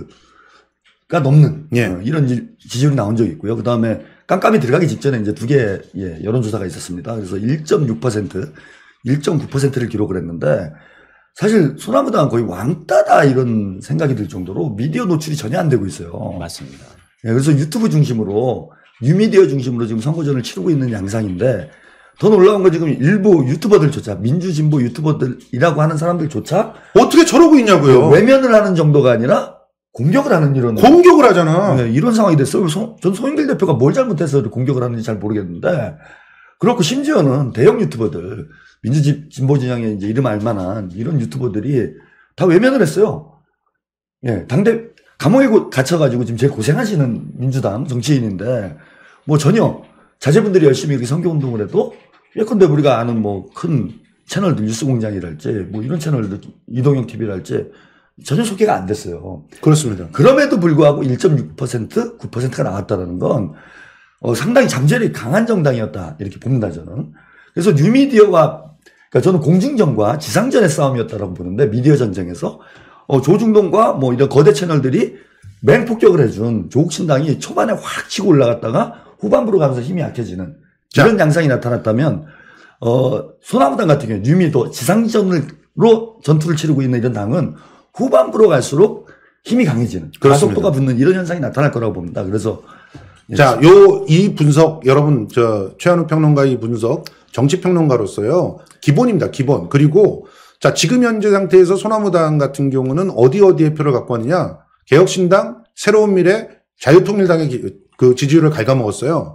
퍼센트가 넘는 예. 어, 이런 지지율이 나온 적이 있고요. 그 다음에 깜깜이 들어가기 직전에 이제 두 개의 예, 여론조사가 있었습니다. 그래서 일 점 육 퍼센트, 일 점 구 퍼센트를 기록을 했는데 사실 소나무당은 거의 왕따다 이런 생각이 들 정도로 미디어 노출이 전혀 안 되고 있어요. 맞습니다. 예, 그래서 유튜브 중심으로 뉴미디어 중심으로 지금 선거전을 치르고 있는 양상인데 더 놀라운 건 지금 일부 유튜버들조차 민주진보 유튜버들이라고 하는 사람들조차 어떻게 저러고 있냐고요. 외면을 하는 정도가 아니라 공격을 하는 이런 공격을 하잖아. 네, 이런 상황이 됐어요. 소, 전 소영길 대표가 뭘 잘못해서 공격을 하는지 잘 모르겠는데 그렇고 심지어는 대형 유튜버들 민주진보 진영에 이제 이름 알만한 이런 유튜버들이 다 외면을 했어요. 예, 당대 감옥에 갇혀가지고 지금 제일 고생하시는 민주당 정치인인데 뭐 전혀 자제분들이 열심히 이렇게 선거운동을 해도 예컨대 우리가 아는 뭐 큰 채널들 뉴스공장이랄지 뭐 이런 채널들 이동형 티비랄지 전혀 소개가 안 됐어요. 그렇습니다. 그럼에도 불구하고 일 점 육 퍼센트, 구 퍼센트가 나왔다는 건 어, 상당히 잠재력이 강한 정당이었다 이렇게 봅니다 저는. 그래서 뉴미디어와 그러니까 저는 공중전과 지상전의 싸움이었다라고 보는데 미디어 전쟁에서 어, 조중동과 뭐 이런 거대 채널들이 맹폭격을 해준 조국신당이 초반에 확 치고 올라갔다가 후반부로 가면서 힘이 약해지는 이런 자. 양상이 나타났다면 어, 소나무당 같은 경우 뉴미도 지상전으로 전투를 치르고 있는 이런 당은 후반부로 갈수록 힘이 강해지는 가속도가 붙는 이런 현상이 나타날 거라고 봅니다. 그래서 자, 요 이 분석 여러분 저 최한욱 평론가의 분석 정치 평론가로서요 기본입니다. 기본. 그리고 자 지금 현재 상태에서 소나무당 같은 경우는 어디 어디에 표를 갖고 왔느냐? 개혁신당, 새로운미래, 자유통일당의 기, 그 지지율을 갉아먹었어요.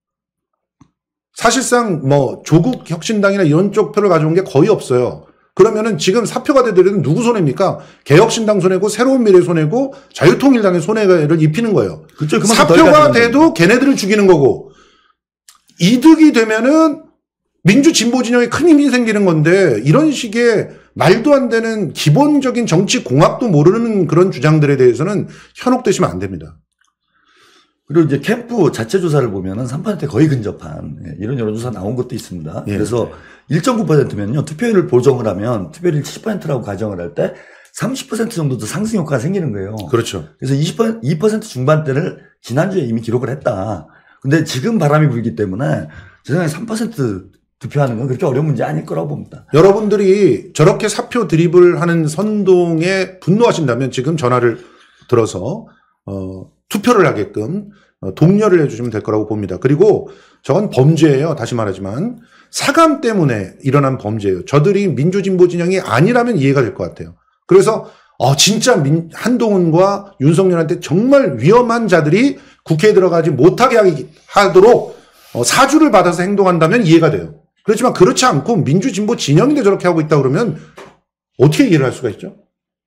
사실상 뭐 조국 혁신당이나 이런 쪽 표를 가져온 게 거의 없어요. 그러면은 지금 사표가 되더라도 누구 손해입니까? 개혁신당 손해고 새로운미래 손해고 자유통일당의 손해를 입히는 거예요. 그쵸, 사표가 돼도 걔네들을 죽이는 거고 이득이 되면은 민주진보진영에 큰 힘이 생기는 건데 이런 식의 말도 안 되는 기본적인 정치 공학도 모르는 그런 주장들에 대해서는 현혹되시면 안 됩니다. 그리고 이제 캠프 자체 조사를 보면은 삼 퍼센트에 거의 근접한 이런 여론조사 나온 것도 있습니다. 예. 그래서 일 점 구 퍼센트면요. 투표율을 보정을 하면 투표율이 칠십 퍼센트라고 가정을 할 때 삼십 퍼센트 정도 더 상승 효과가 생기는 거예요. 그렇죠. 그래서 이십 퍼센트, 이 퍼센트 중반대를 지난주에 이미 기록을 했다. 근데 지금 바람이 불기 때문에 제 생각에 삼 퍼센트 득표하는 건 그렇게 어려운 문제 아닐 거라고 봅니다. 여러분들이 저렇게 사표 드립을 하는 선동에 분노하신다면 지금 전화를 들어서 어, 투표를 하게끔 어, 독려를 해주시면 될 거라고 봅니다. 그리고 저건 범죄예요. 다시 말하지만 사감 때문에 일어난 범죄예요. 저들이 민주진보 진영이 아니라면 이해가 될 것 같아요. 그래서 어, 진짜 민, 한동훈과 윤석열한테 정말 위험한 자들이 국회에 들어가지 못하게 하기, 하도록 어, 사주를 받아서 행동한다면 이해가 돼요. 그렇지만 그렇지 않고 민주진보 진영인데 저렇게 하고 있다 그러면 어떻게 이해를 할 수가 있죠?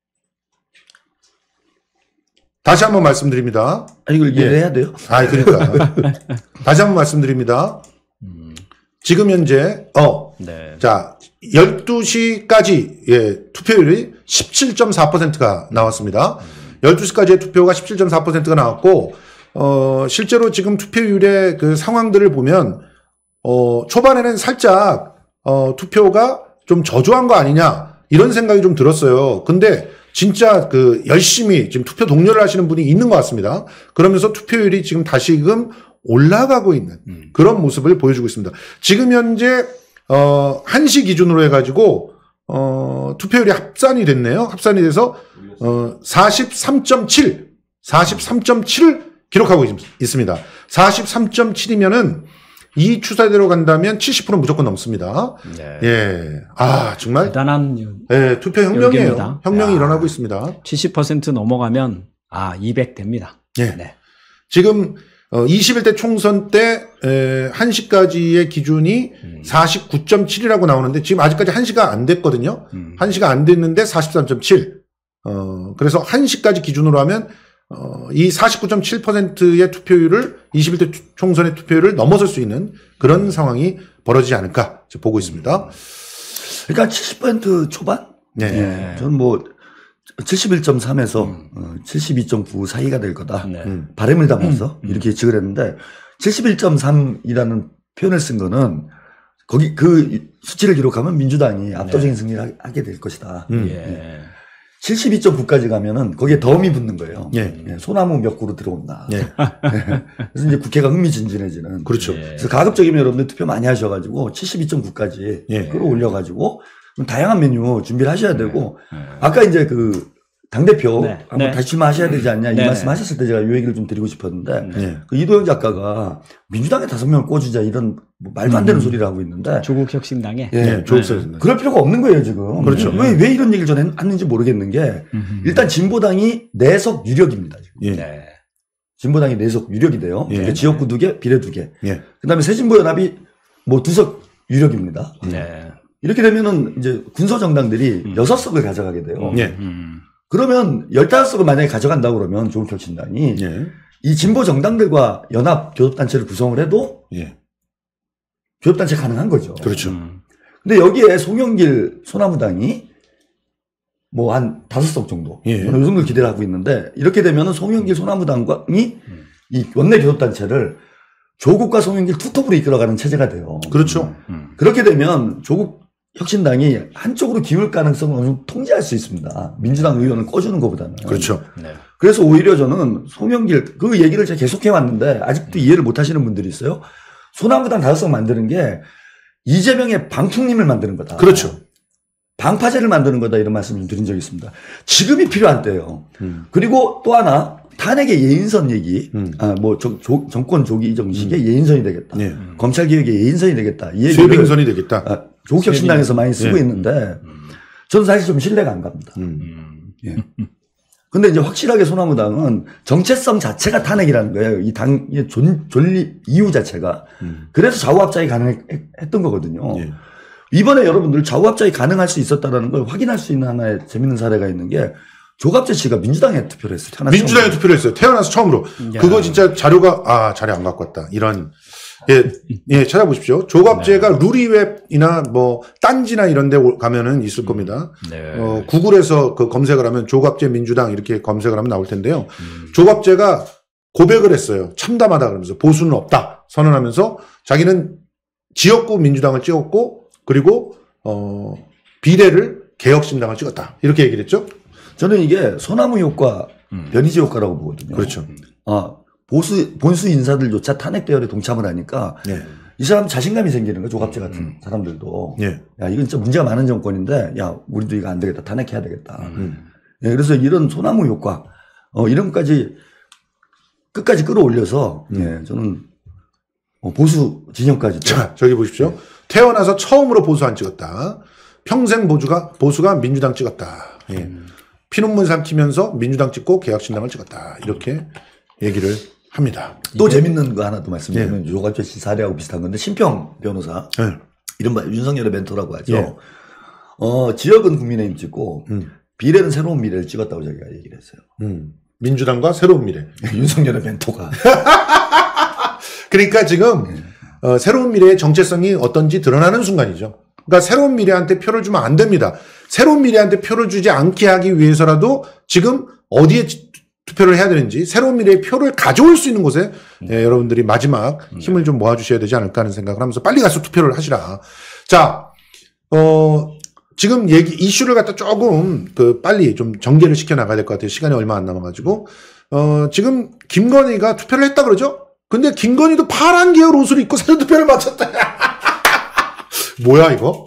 다시 한번 말씀드립니다. 아니, 이걸 이해를 예. 해야 돼요? 아, 그러니까. 다시 한번 말씀드립니다. 지금 현재, 어, 네. 자, 열두 시까지, 예, 투표율이 십칠 점 사 퍼센트가 나왔습니다. 열두 시까지의 투표가 십칠 점 사 퍼센트가 나왔고, 어, 실제로 지금 투표율의 그 상황들을 보면, 어, 초반에는 살짝, 어, 투표가 좀 저조한 거 아니냐, 이런 생각이 좀 들었어요. 근데, 진짜 그 열심히 지금 투표 독려를 하시는 분이 있는 것 같습니다. 그러면서 투표율이 지금 다시금 올라가고 있는 그런 모습을 보여주고 있습니다. 지금 현재 어 한 시 기준으로 해가지고 어 투표율이 합산이 됐네요. 합산이 돼서 어 사십삼 점 칠, 사십삼 점 칠을 기록하고 있, 있습니다. 사십삼 점 칠이면은 이 추세대로 간다면 칠십 퍼센트 무조건 넘습니다. 네. 예. 아, 정말. 대단한 예, 투표 혁명이에요. 여기입니다. 혁명이 야. 일어나고 있습니다. 칠십 퍼센트 넘어가면 아 이백 됩니다. 예. 네. 지금 어, 이십일 대 총선 때 에, 한 시까지의 기준이 음. 사십구 점 칠이라고 나오는데 지금 아직까지 한 시가 안 됐거든요. 음. 한 시가 안 됐는데 사십삼 점 칠. 어, 그래서 한 시까지 기준으로 하면 어, 이 사십구 점 칠 퍼센트의 투표율을 이십일 대 총선의 투표율을 넘어설 수 있는 그런 상황이 벌어지지 않을까 보고 있습니다. 그러니까 칠십 퍼센트 초반? 네. 네. 저는 뭐 칠십일 점 삼에서 어, 칠십이 점 구 사이가 될 거다. 네. 음. 바람을 담아서 이렇게 예측을 했는데 칠십일 점 삼이라는 표현을 쓴 거는 거기 그 수치를 기록하면 민주당이 압도적인 승리를 하- 하게 될 것이다. 음. 예. 칠십이 점 구까지 가면은 거기에 덤이 붙는 거예요. 예. 예, 소나무 몇 그루 들어온다. 예. 그래서 이제 국회가 흥미진진해지는. 그렇죠. 예. 그래서 가급적이면 여러분들 투표 많이 하셔가지고 칠십이 점 구까지 예. 끌어올려가지고 좀 다양한 메뉴 준비를 하셔야 되고 네. 아까 이제 그 당대표 네. 한번 네. 다시 출마하셔야 되지 않냐 이 네. 말씀 하셨을 때 제가 이 얘기를 좀 드리고 싶었는데 예. 그 이도영 작가가 민주당에 다섯 명을 꽂으자 이런 뭐 말도 안 되는 음. 소리를 하고 있는데 조국 혁신당에 예. 예. 조국사였습니다. 그럴 필요가 없는 거예요 지금. 그렇죠. 왜, 왜 이런 얘기를 전 했는지 모르겠는 게 음. 일단 진보당이 내석 유력입니다. 지금. 예. 네. 진보당이 내석 유력이 돼요. 예. 그러니까 지역구 두 개, 비례 두 개. 예. 그다음에 새진보연합이 뭐 두석 유력입니다. 네. 이렇게 되면은 이제 군소 정당들이 여섯 석을 가져가게 돼요. 예. 음. 그러면 열다섯 석을 만약에 가져간다고 그러면 조국 혁신당이 예. 이 진보 정당들과 연합 교섭단체를 구성을 해도 예. 교섭단체 가능한 거죠. 그렇죠. 음. 근데 여기에 송영길 소나무당이 뭐 한 다섯 석 정도, 예. 저는 이 정도 기대를 하고 있는데 이렇게 되면은 송영길 소나무당이 이 원내 교섭단체를 조국과 송영길 투톱으로 이끌어가는 체제가 돼요. 그렇죠. 음. 그렇게 되면 조국 혁신당이 한쪽으로 기울 가능성을 어느 정도 통제할 수 있습니다. 민주당 의원을 꺼주는 것보다는. 그렇죠. 네. 그래서 오히려 저는 송영길 그 얘기를 제가 계속해 왔는데 아직도 이해를 못 하시는 분들이 있어요. 소나무당 다섯 석 만드는 게 이재명의 방풍림을 만드는 거다. 그렇죠. 방파제를 만드는 거다 이런 말씀을 드린 적이 있습니다. 지금이 필요한 때예요. 음. 그리고 또 하나 탄핵의 예인선 얘기, 음. 아, 뭐 정, 조, 정권 조기 정식의 예인선이 되겠다. 예. 검찰 개혁의 예인선이 되겠다. 이 얘기를 쇠빙선이 되겠다. 아, 조국 혁신당에서 많이 쓰고 예. 있는데 저는 사실 좀 신뢰가 안 갑니다. 음. 음. 예. 근데 이제 확실하게 소나무당은 정체성 자체가 탄핵이라는 거예요. 이 당의 존, 존립 이유 자체가. 음. 그래서 좌우합작이 가능했던 거거든요. 예. 이번에 여러분들 좌우합작이 가능할 수 있었다는 걸 확인할 수 있는 하나의 재밌는 사례가 있는 게 조갑재 씨가 민주당에 투표를 했어요. 태어나서 민주당에 처음으로. 투표를 했어요. 태어나서 처음으로. 야. 그거 진짜 자료가, 아, 자료 안 갖고 왔다. 이런. 예, 예, 찾아보십시오. 조갑제가 루리웹이나 뭐, 딴지나 이런 데 오- 가면은 있을 겁니다. 네. 어, 구글에서 그 검색을 하면 조갑제 민주당 이렇게 검색을 하면 나올 텐데요. 음. 조갑제가 고백을 했어요. 참담하다 그러면서 보수는 없다 선언하면서 자기는 지역구 민주당을 찍었고 그리고 어 비례를 개혁신당을 찍었다 이렇게 얘기를 했죠. 저는 이게 소나무 효과, 음. 변희재 효과라고 보거든요. 그렇죠. 아, 보수, 본수 인사들조차 탄핵 대열에 동참을 하니까 네. 이 사람 자신감이 생기는 거예요. 조갑재 같은 음. 사람들도. 예. 야, 이건 진짜 문제가 많은 정권인데, 야, 우리도 이거 안 되겠다. 탄핵해야 되겠다. 음. 예, 그래서 이런 소나무 효과, 어, 이런 것까지 끝까지 끌어올려서, 음. 예, 저는 어, 보수 진영까지. 자, 저기 보십시오. 태어나서 처음으로 보수 안 찍었다. 평생 보수가 보수가 민주당 찍었다. 예. 피눈물 삼키면서 민주당 찍고 개혁신당을 찍었다. 이렇게 얘기를 합니다. 또 재밌는 거 하나 더 말씀드리면 네. 조갑재 씨 사례하고 비슷한 건데 심평 변호사 네. 이른바 윤석열의 멘토라고 하죠. 네. 어, 지역은 국민의힘 찍고 음. 비례는 새로운 미래를 찍었다고 자기가 얘기를 했어요. 음. 민주당과 새로운 미래. 윤석열의 멘토가. 그러니까 지금 네. 어, 새로운 미래의 정체성이 어떤지 드러나는 순간이죠. 그러니까 새로운 미래한테 표를 주면 안 됩니다. 새로운 미래한테 표를 주지 않게 하기 위해서라도 지금 어디에 투표를 해야 되는지 새로운 미래의 표를 가져올 수 있는 곳에 음. 예, 여러분들이 마지막 힘을 좀 모아주셔야 되지 않을까 하는 생각을 하면서 빨리 가서 투표를 하시라. 자, 어, 지금 얘기, 이슈를 갖다 조금 그 빨리 좀 전개를 시켜 나가야 될 것 같아요. 시간이 얼마 안 남아가지고. 어, 지금 김건희가 투표를 했다 그러죠? 근데 김건희도 파란 계열 옷을 입고 사전투표를 마쳤다. 뭐야, 이거?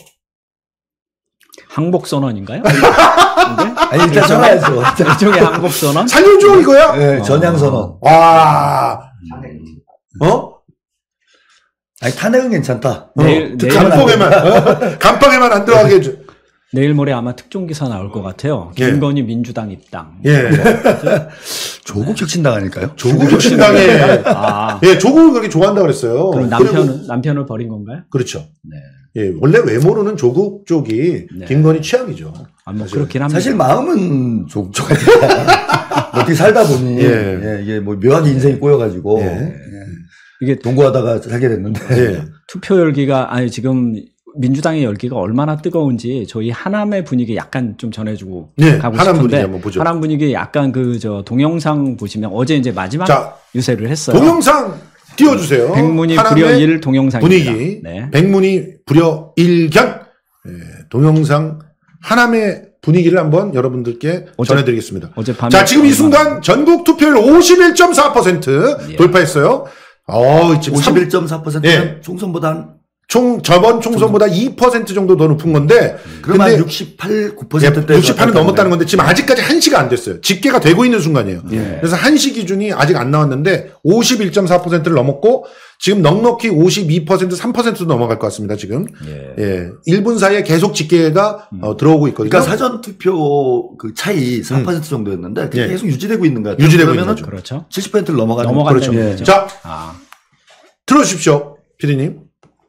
항복선언인가요? 아니, 일단 전화해서. 일종의 항복선언? 살려줘, 이거야? 네, 어. 전향선언. 와. 어? 아니, 탄핵은 괜찮다. 내일, 어, 내일 간폭에만, 어? 간폭에만 안 들어가게 해줘. 내일 모레 아마 특종 기사 나올 것 같아요. 예. 김건희 민주당 입당. 예. 조국 혁신당 아닐까요? 조국 혁신당에. 아. 예, 조국을 그렇게 좋아한다고 그랬어요. 그럼 남편은, 남편을 버린 건가요? 그렇죠. 네. 예, 원래 외모로는 조국 쪽이 네. 김건희 취향이죠. 아, 뭐 그렇긴 합니다. 사실 마음은 조국 쪽 아니야. 어떻게 살다 보니. 예. 예, 이게 뭐 묘하게 인생이 꼬여가지고. 예. 예. 이게 동거하다가 살게 됐는데. 예. 투표 열기가, 아니, 지금 민주당의 열기가 얼마나 뜨거운지 저희 하남의 분위기 약간 좀 전해주고 네, 가고 하남 분위기 싶은데 한번 보죠. 하남 분위기 약간 그 저 동영상 보시면 어제 이제 마지막 자, 유세를 했어요. 동영상 띄워주세요. 백문이 불여일 동영상입니다. 분위기. 네. 백문이 불여일견. 네, 동영상 하남의 분위기를 한번 여러분들께 어제, 전해드리겠습니다. 어젯밤에 자, 지금 이 순간 전국 투표율 오십일 점 사 퍼센트 예. 돌파했어요. 어, 지금 오십일 점 사 퍼센트는 예. 총선보다 한 총 저번 총선보다 이 퍼센트 정도 더 높은 건데 그러면 근데 육십팔, 구 퍼센트대 예, 육십팔은 넘었다는 건데 지금 아직까지 한 시가 안 됐어요. 집계가 되고 있는 순간이에요. 예. 그래서 한 시 기준이 아직 안 나왔는데 오십일 점 사 퍼센트를 넘었고 지금 넉넉히 오십이 퍼센트, 삼 퍼센트도 넘어갈 것 같습니다. 지금 예. 예, 일 분 사이에 계속 집계가 음. 어, 들어오고 있거든요. 그러니까 사전 투표 그 차이 사 퍼센트 음. 정도였는데 그게 예. 계속 유지되고 있는 것 같아요. 유지되고 있는 그러면은 거죠. 그렇죠. 칠십 퍼센트를 넘어가는 넘어간다는 그렇죠. 얘기죠. 자, 아. 들어주십시오, 피디님.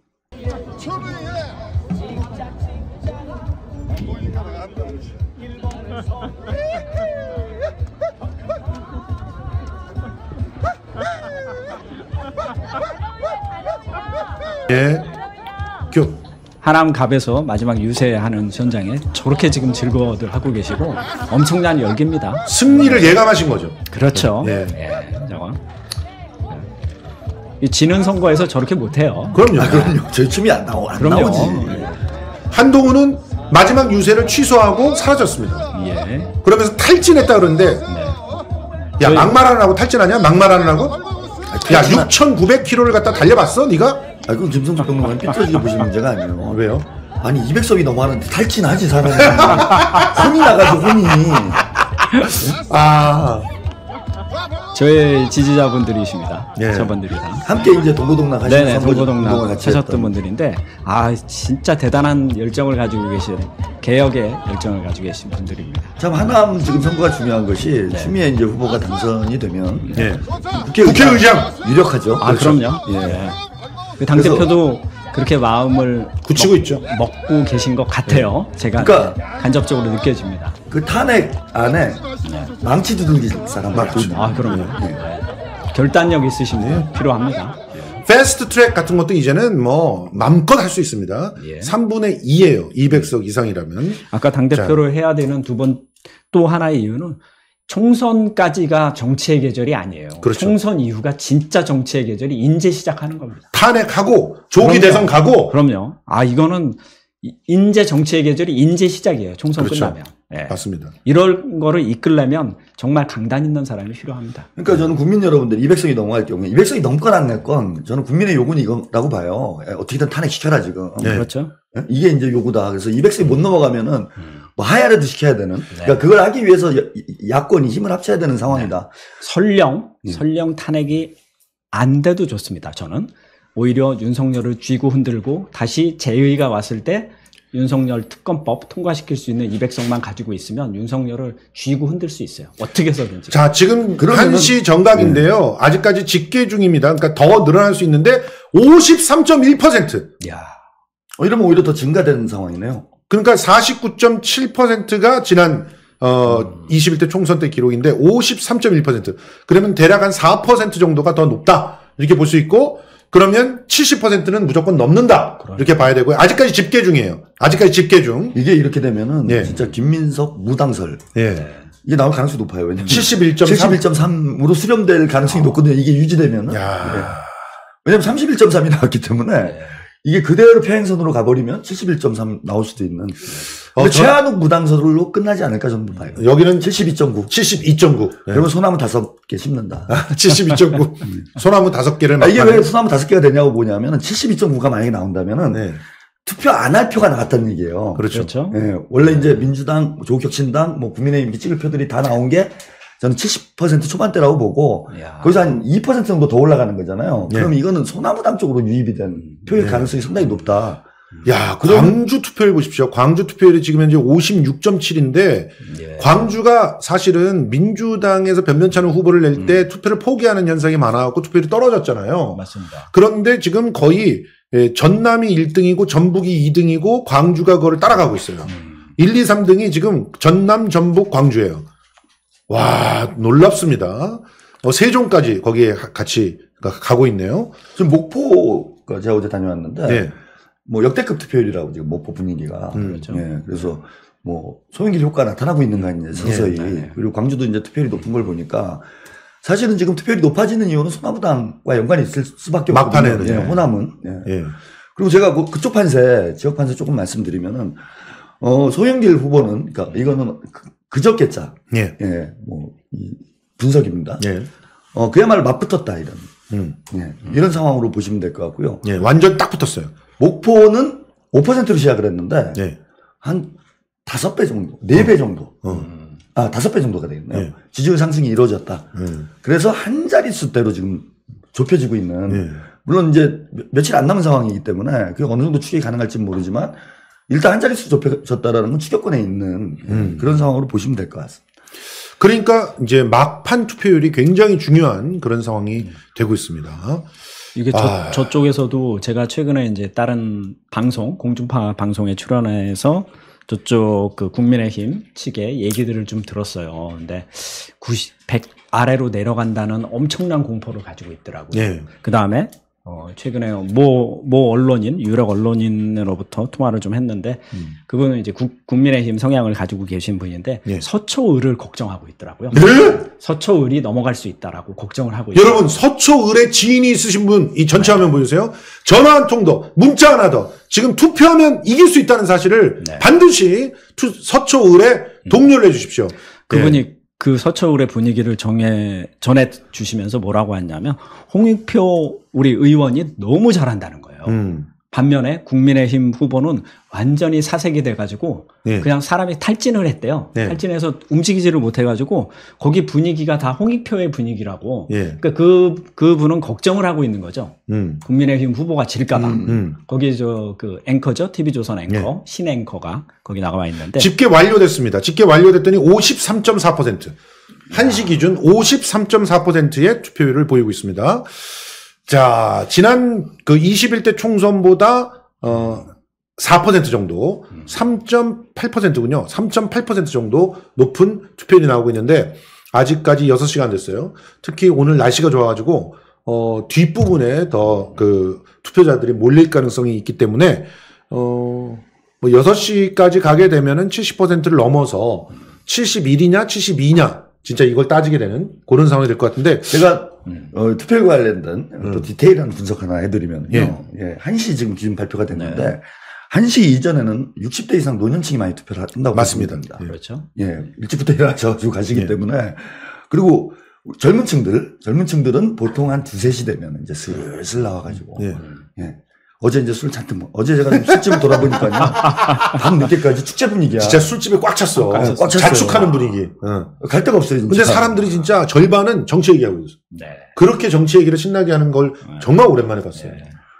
예. 교. 하남 갑에서 마지막 유세하는 현장에 저렇게 지금 즐거워들 하고 계시고 엄청난 열기입니다. 승리를 예감하신 거죠. 그렇죠. 예. 예, 저거. 이 지는 선거에서 저렇게 못해요. 그럼요. 아, 그럼요. 저희 춤이 안, 나오, 안 그럼요. 나오지. 한동훈은 마지막 유세를 취소하고 사라졌습니다. 예. 그러면서 탈진했다 그러는데 네. 야 저희- 막말하느라고 탈진하냐? 막말하느라고? 야 탈진하- 육천구백 킬로미터를 갖다 달려봤어? 네가? 아, 그건 김성수 평론가는 삐뚤어지게 보신 문제가 아니에요. 왜요? 아니, 이백 석이 넘어가는데 탈진하지, 사람이. 혼이 나가죠, 혼이. 아, 저의 지지자분들이십니다. 예. 저분들이 다. 함께 이제 동고동락 하시는 네네, 선거 운동을 동고동락 같이 하셨던 했던. 분들인데, 아, 진짜 대단한 열정을 가지고 계신, 개혁의 열정을 가지고 계신 분들입니다. 참, 하남 지금 선거가 중요한 것이 네. 추미애 이제 후보가 당선이 되면 예. 국회의장, 국회의장! 유력하죠. 아, 그렇죠. 그럼요. 예. 예. 그 당대표도 그렇게 마음을 굳히고 있죠. 먹고 계신 것 같아요. 제가 그러니까- 간접적으로 느껴집니다. 그 탄핵 안에 망치 두들기 사람 맞죠. 같거든요. 아, 그럼요. 네. 결단력 있으신 분 필요합니다. 패스트 트랙 같은 것도 이제는 뭐 마음껏 할 수 있습니다. 예. 삼분의 이예요. 이백 석 이상이라면. 아까 당대표를 해야 되는 두 번 또 하나의 이유는 총선까지가 정치의 계절이 아니에요. 그렇죠. 총선 이후가 진짜 정치의 계절이 이제 시작하는 겁니다. 탄핵하고 조기 그럼요. 대선 가고 그럼요. 아, 이거는 이- 인제 정치의 계절이 인제 시작이에요. 총선 그렇죠. 끝나면. 예. 맞습니다. 이럴 거를 이끌려면 정말 강단 있는 사람이 필요합니다. 그러니까 저는 국민 여러분들 이백 석이 넘어갈 경우에 이백 석이 넘건 안 낼건 저는 국민의 요구는 이거라고 봐요. 예, 어떻게든 탄핵시켜라 지금. 네. 그렇죠. 예? 이게 이제 요구다. 그래서 이백 석이 못 넘어가면은 뭐 하야라도 시켜야 되는. 네. 그러니까 그걸 하기 위해서 야- 야권이 힘을 합쳐야 되는 상황이다. 설령 예. 설령 탄핵이 안 돼도 좋습니다. 저는 오히려 윤석열을 쥐고 흔들고 다시 재의가 왔을 때 윤석열 특검법 통과시킬 수 있는 이백 석만 가지고 있으면 윤석열을 쥐고 흔들 수 있어요. 어떻게 해서든지. 자, 지금 그러면은- 한 시 정각인데요. 네. 아직까지 집계 중입니다. 그러니까 더 늘어날 수 있는데 오십삼 점 일 퍼센트. 야. 어, 이러면 오히려 더 증가되는 상황이네요. 그러니까 사십구 점 칠 퍼센트가 지난 어 음. 이십일 대 총선 때 기록인데 오십삼 점 일 퍼센트. 그러면 대략 한 사 퍼센트 정도가 더 높다. 이렇게 볼 수 있고 그러면 칠십 퍼센트는 무조건 넘는다. 그러네. 이렇게 봐야 되고요. 아직까지 집계 중이에요. 아직까지 집계 중. 이게 이렇게 되면은 예. 진짜 김민석 무당설. 예. 이게 나올 가능성이 높아요. 왜냐면 칠십일 점 삼. 칠십일 점 삼으로 수렴될 가능성이 어. 높거든요. 이게 유지되면은. 야. 네. 왜냐면 삼십일 점 삼이 나왔기 때문에 네. 이게 그대로 평행선으로 가버리면 칠십일 점 삼 나올 수도 있는. 어, 최한욱 무당설로 끝나지 않을까 저는 봐요. 여기는 칠십이 점 구. 칠십이 점 구. 그러면 소나무 다섯 개 심는다. 칠십이 점 구. 소나무 다섯 개를. 아, 이게 왜 소나무 다섯 개가 되냐고 보냐면 칠십이 점 구가 만약에 나온다면은 네. 투표 안 할 표가 나왔다는 얘기예요. 그렇죠. 그렇죠. 예, 원래 이제 민주당, 조국혁신당, 뭐 국민의힘 찍을 표들이 다 나온 게 저는 칠십 퍼센트 초반대라고 보고 야. 거기서 한 이 퍼센트 정도 더 올라가는 거잖아요. 네. 그럼 이거는 소나무당 쪽으로 유입이 된 표의 네. 가능성이 상당히 높다. 야, 광주 투표율 보십시오. 광주 투표율이 지금 현재 오십육 점 칠인데 예. 광주가 사실은 민주당에서 변변찮은 후보를 낼 때 음. 투표를 포기하는 현상이 많아갖고 투표율이 떨어졌잖아요. 맞습니다. 그런데 지금 거의 전남이 일 등이고 전북이 이 등이고 광주가 그거를 따라가고 있어요. 음. 일, 이, 삼 등이 지금 전남, 전북, 광주예요. 와, 놀랍습니다. 어, 세종까지 거기에 같이 가고 있네요. 지금 목포가 제가 어제 다녀왔는데 네. 뭐 역대급 투표율이라고 지금 목포 분위기가. 음, 그렇죠. 예, 그래서 뭐 소형길 효과 나타나고 있는 거 아니냐 서서히. 네, 네. 그리고 광주도 이제 투표율이 높은 걸 보니까 사실은 지금 투표율이 높아지는 이유는 소나무당과 연관이 있을 수밖에 없거든요. 막판에는. 예, 호남은. 예. 예. 그리고 제가 그, 그쪽 판세, 지역 판세 조금 말씀드리면은 어 소형길 후보는 그러니까 이거는 그, 그저께자. 예. 예. 뭐 이 분석입니다. 예. 어 그야말로 맞붙었다 이런. 음. 예. 이런 상황으로 보시면 될 것 같고요. 예. 완전 딱 붙었어요. 목포는 오 퍼센트로 시작을 했는데 예. 한 다섯 배 정도, 네 배 정도. 어. 아, 다섯 배 정도가 되겠네요. 예. 지지율 상승이 이루어졌다. 음. 그래서 한 자릿수대로 지금 좁혀지고 있는. 예. 물론 이제 며칠 안 남은 상황이기 때문에 그게 어느 정도 추격이 가능할지는 모르지만 일단 한 자릿수 좁혀졌다라는 건 추격권에 있는 음. 그런 상황으로 보시면 될 것 같습니다. 그러니까 이제 막판 투표율이 굉장히 중요한 그런 상황이 되고 있습니다. 이게 저, 아. 저쪽에서도 제가 최근에 이제 다른 방송, 공중파 방송에 출연해서 저쪽 그 국민의힘 측의 얘기들을 좀 들었어요. 근데 구십, 백 아래로 내려간다는 엄청난 공포를 가지고 있더라고요. 예. 그 다음에 어, 최근에 모, 모 언론인, 유력 언론인으로부터 통화를 좀 했는데, 음. 그분은 이제 국, 국민의힘 성향을 가지고 계신 분인데, 예. 서초을을 걱정하고 있더라고요. 네? 서초을이 넘어갈 수 있다라고 걱정을 하고 있어요. 여러분, 서초을에 지인이 있으신 분, 이 전체 화면 네. 보여주세요. 전화 한 통 더, 문자 하나 더. 지금 투표하면 이길 수 있다는 사실을 네. 반드시 투, 서초을에 동료를 해 주십시오. 그분이 네. 그 서초을의 분위기를 정해, 전해 주시면서 뭐라고 했냐면, 홍익표 우리 의원이 너무 잘한다는 거예요. 음. 반면에 국민의힘 후보는 완전히 사색이 돼가지고, 네. 그냥 사람이 탈진을 했대요. 네. 탈진해서 움직이지를 못해가지고, 거기 분위기가 다 홍익표의 분위기라고. 네. 그러니까 그, 그 분은 걱정을 하고 있는 거죠. 음. 국민의힘 후보가 질까봐. 음, 음. 거기 저, 그 앵커죠? 티비조선 앵커, 네. 신 앵커가 거기 나가 있는데. 집계 완료됐습니다. 집계 완료됐더니 오십삼 점 사 퍼센트. 한시 기준 오십삼 점 사 퍼센트의 투표율을 보이고 있습니다. 자, 지난 그 이십일 대 총선보다, 어, 사 퍼센트 정도, 삼 점 팔 퍼센트군요. 삼 점 팔 퍼센트 정도 높은 투표율이 나오고 있는데, 아직까지 여섯 시간 됐어요. 특히 오늘 날씨가 좋아가지고, 어, 뒷부분에 더 그 투표자들이 몰릴 가능성이 있기 때문에, 어, 뭐 여섯 시까지 가게 되면은 칠십 퍼센트를 넘어서 칠십일이냐, 칠십이냐, 진짜 이걸 따지게 되는 그런 상황이 될 것 같은데. 제가 음. 어, 투표율 관련된 음. 또 디테일한 분석 하나 해드리면요. 예. 예, 한시 지금 기준 발표가 됐는데 네. 한시 이전에는 육십 대 이상 노년층이 많이 투표를 한다고 맞습니다. 예. 그렇죠. 예, 일찍부터 일어나셔가지고 가시기 예. 때문에 그리고 젊은 층들, 젊은 층들은 보통 한 두세 시 되면 이제 슬슬 나와가지고 예. 예. 어제 이제 술 잔뜩 먹, 어제 제가 좀 술집을 돌아보니까요. 밤 늦게까지 축제 분위기야. 진짜 술집에 꽉 찼어. 꽉, 찼어. 꽉 찼어요. 자축하는 분위기. 응. 갈 데가 없어요, 진짜. 근데 사람들이 진짜 절반은 정치 얘기하고 있어. 네. 그렇게 정치 얘기를 신나게 하는 걸 정말 오랜만에 봤어요. 네.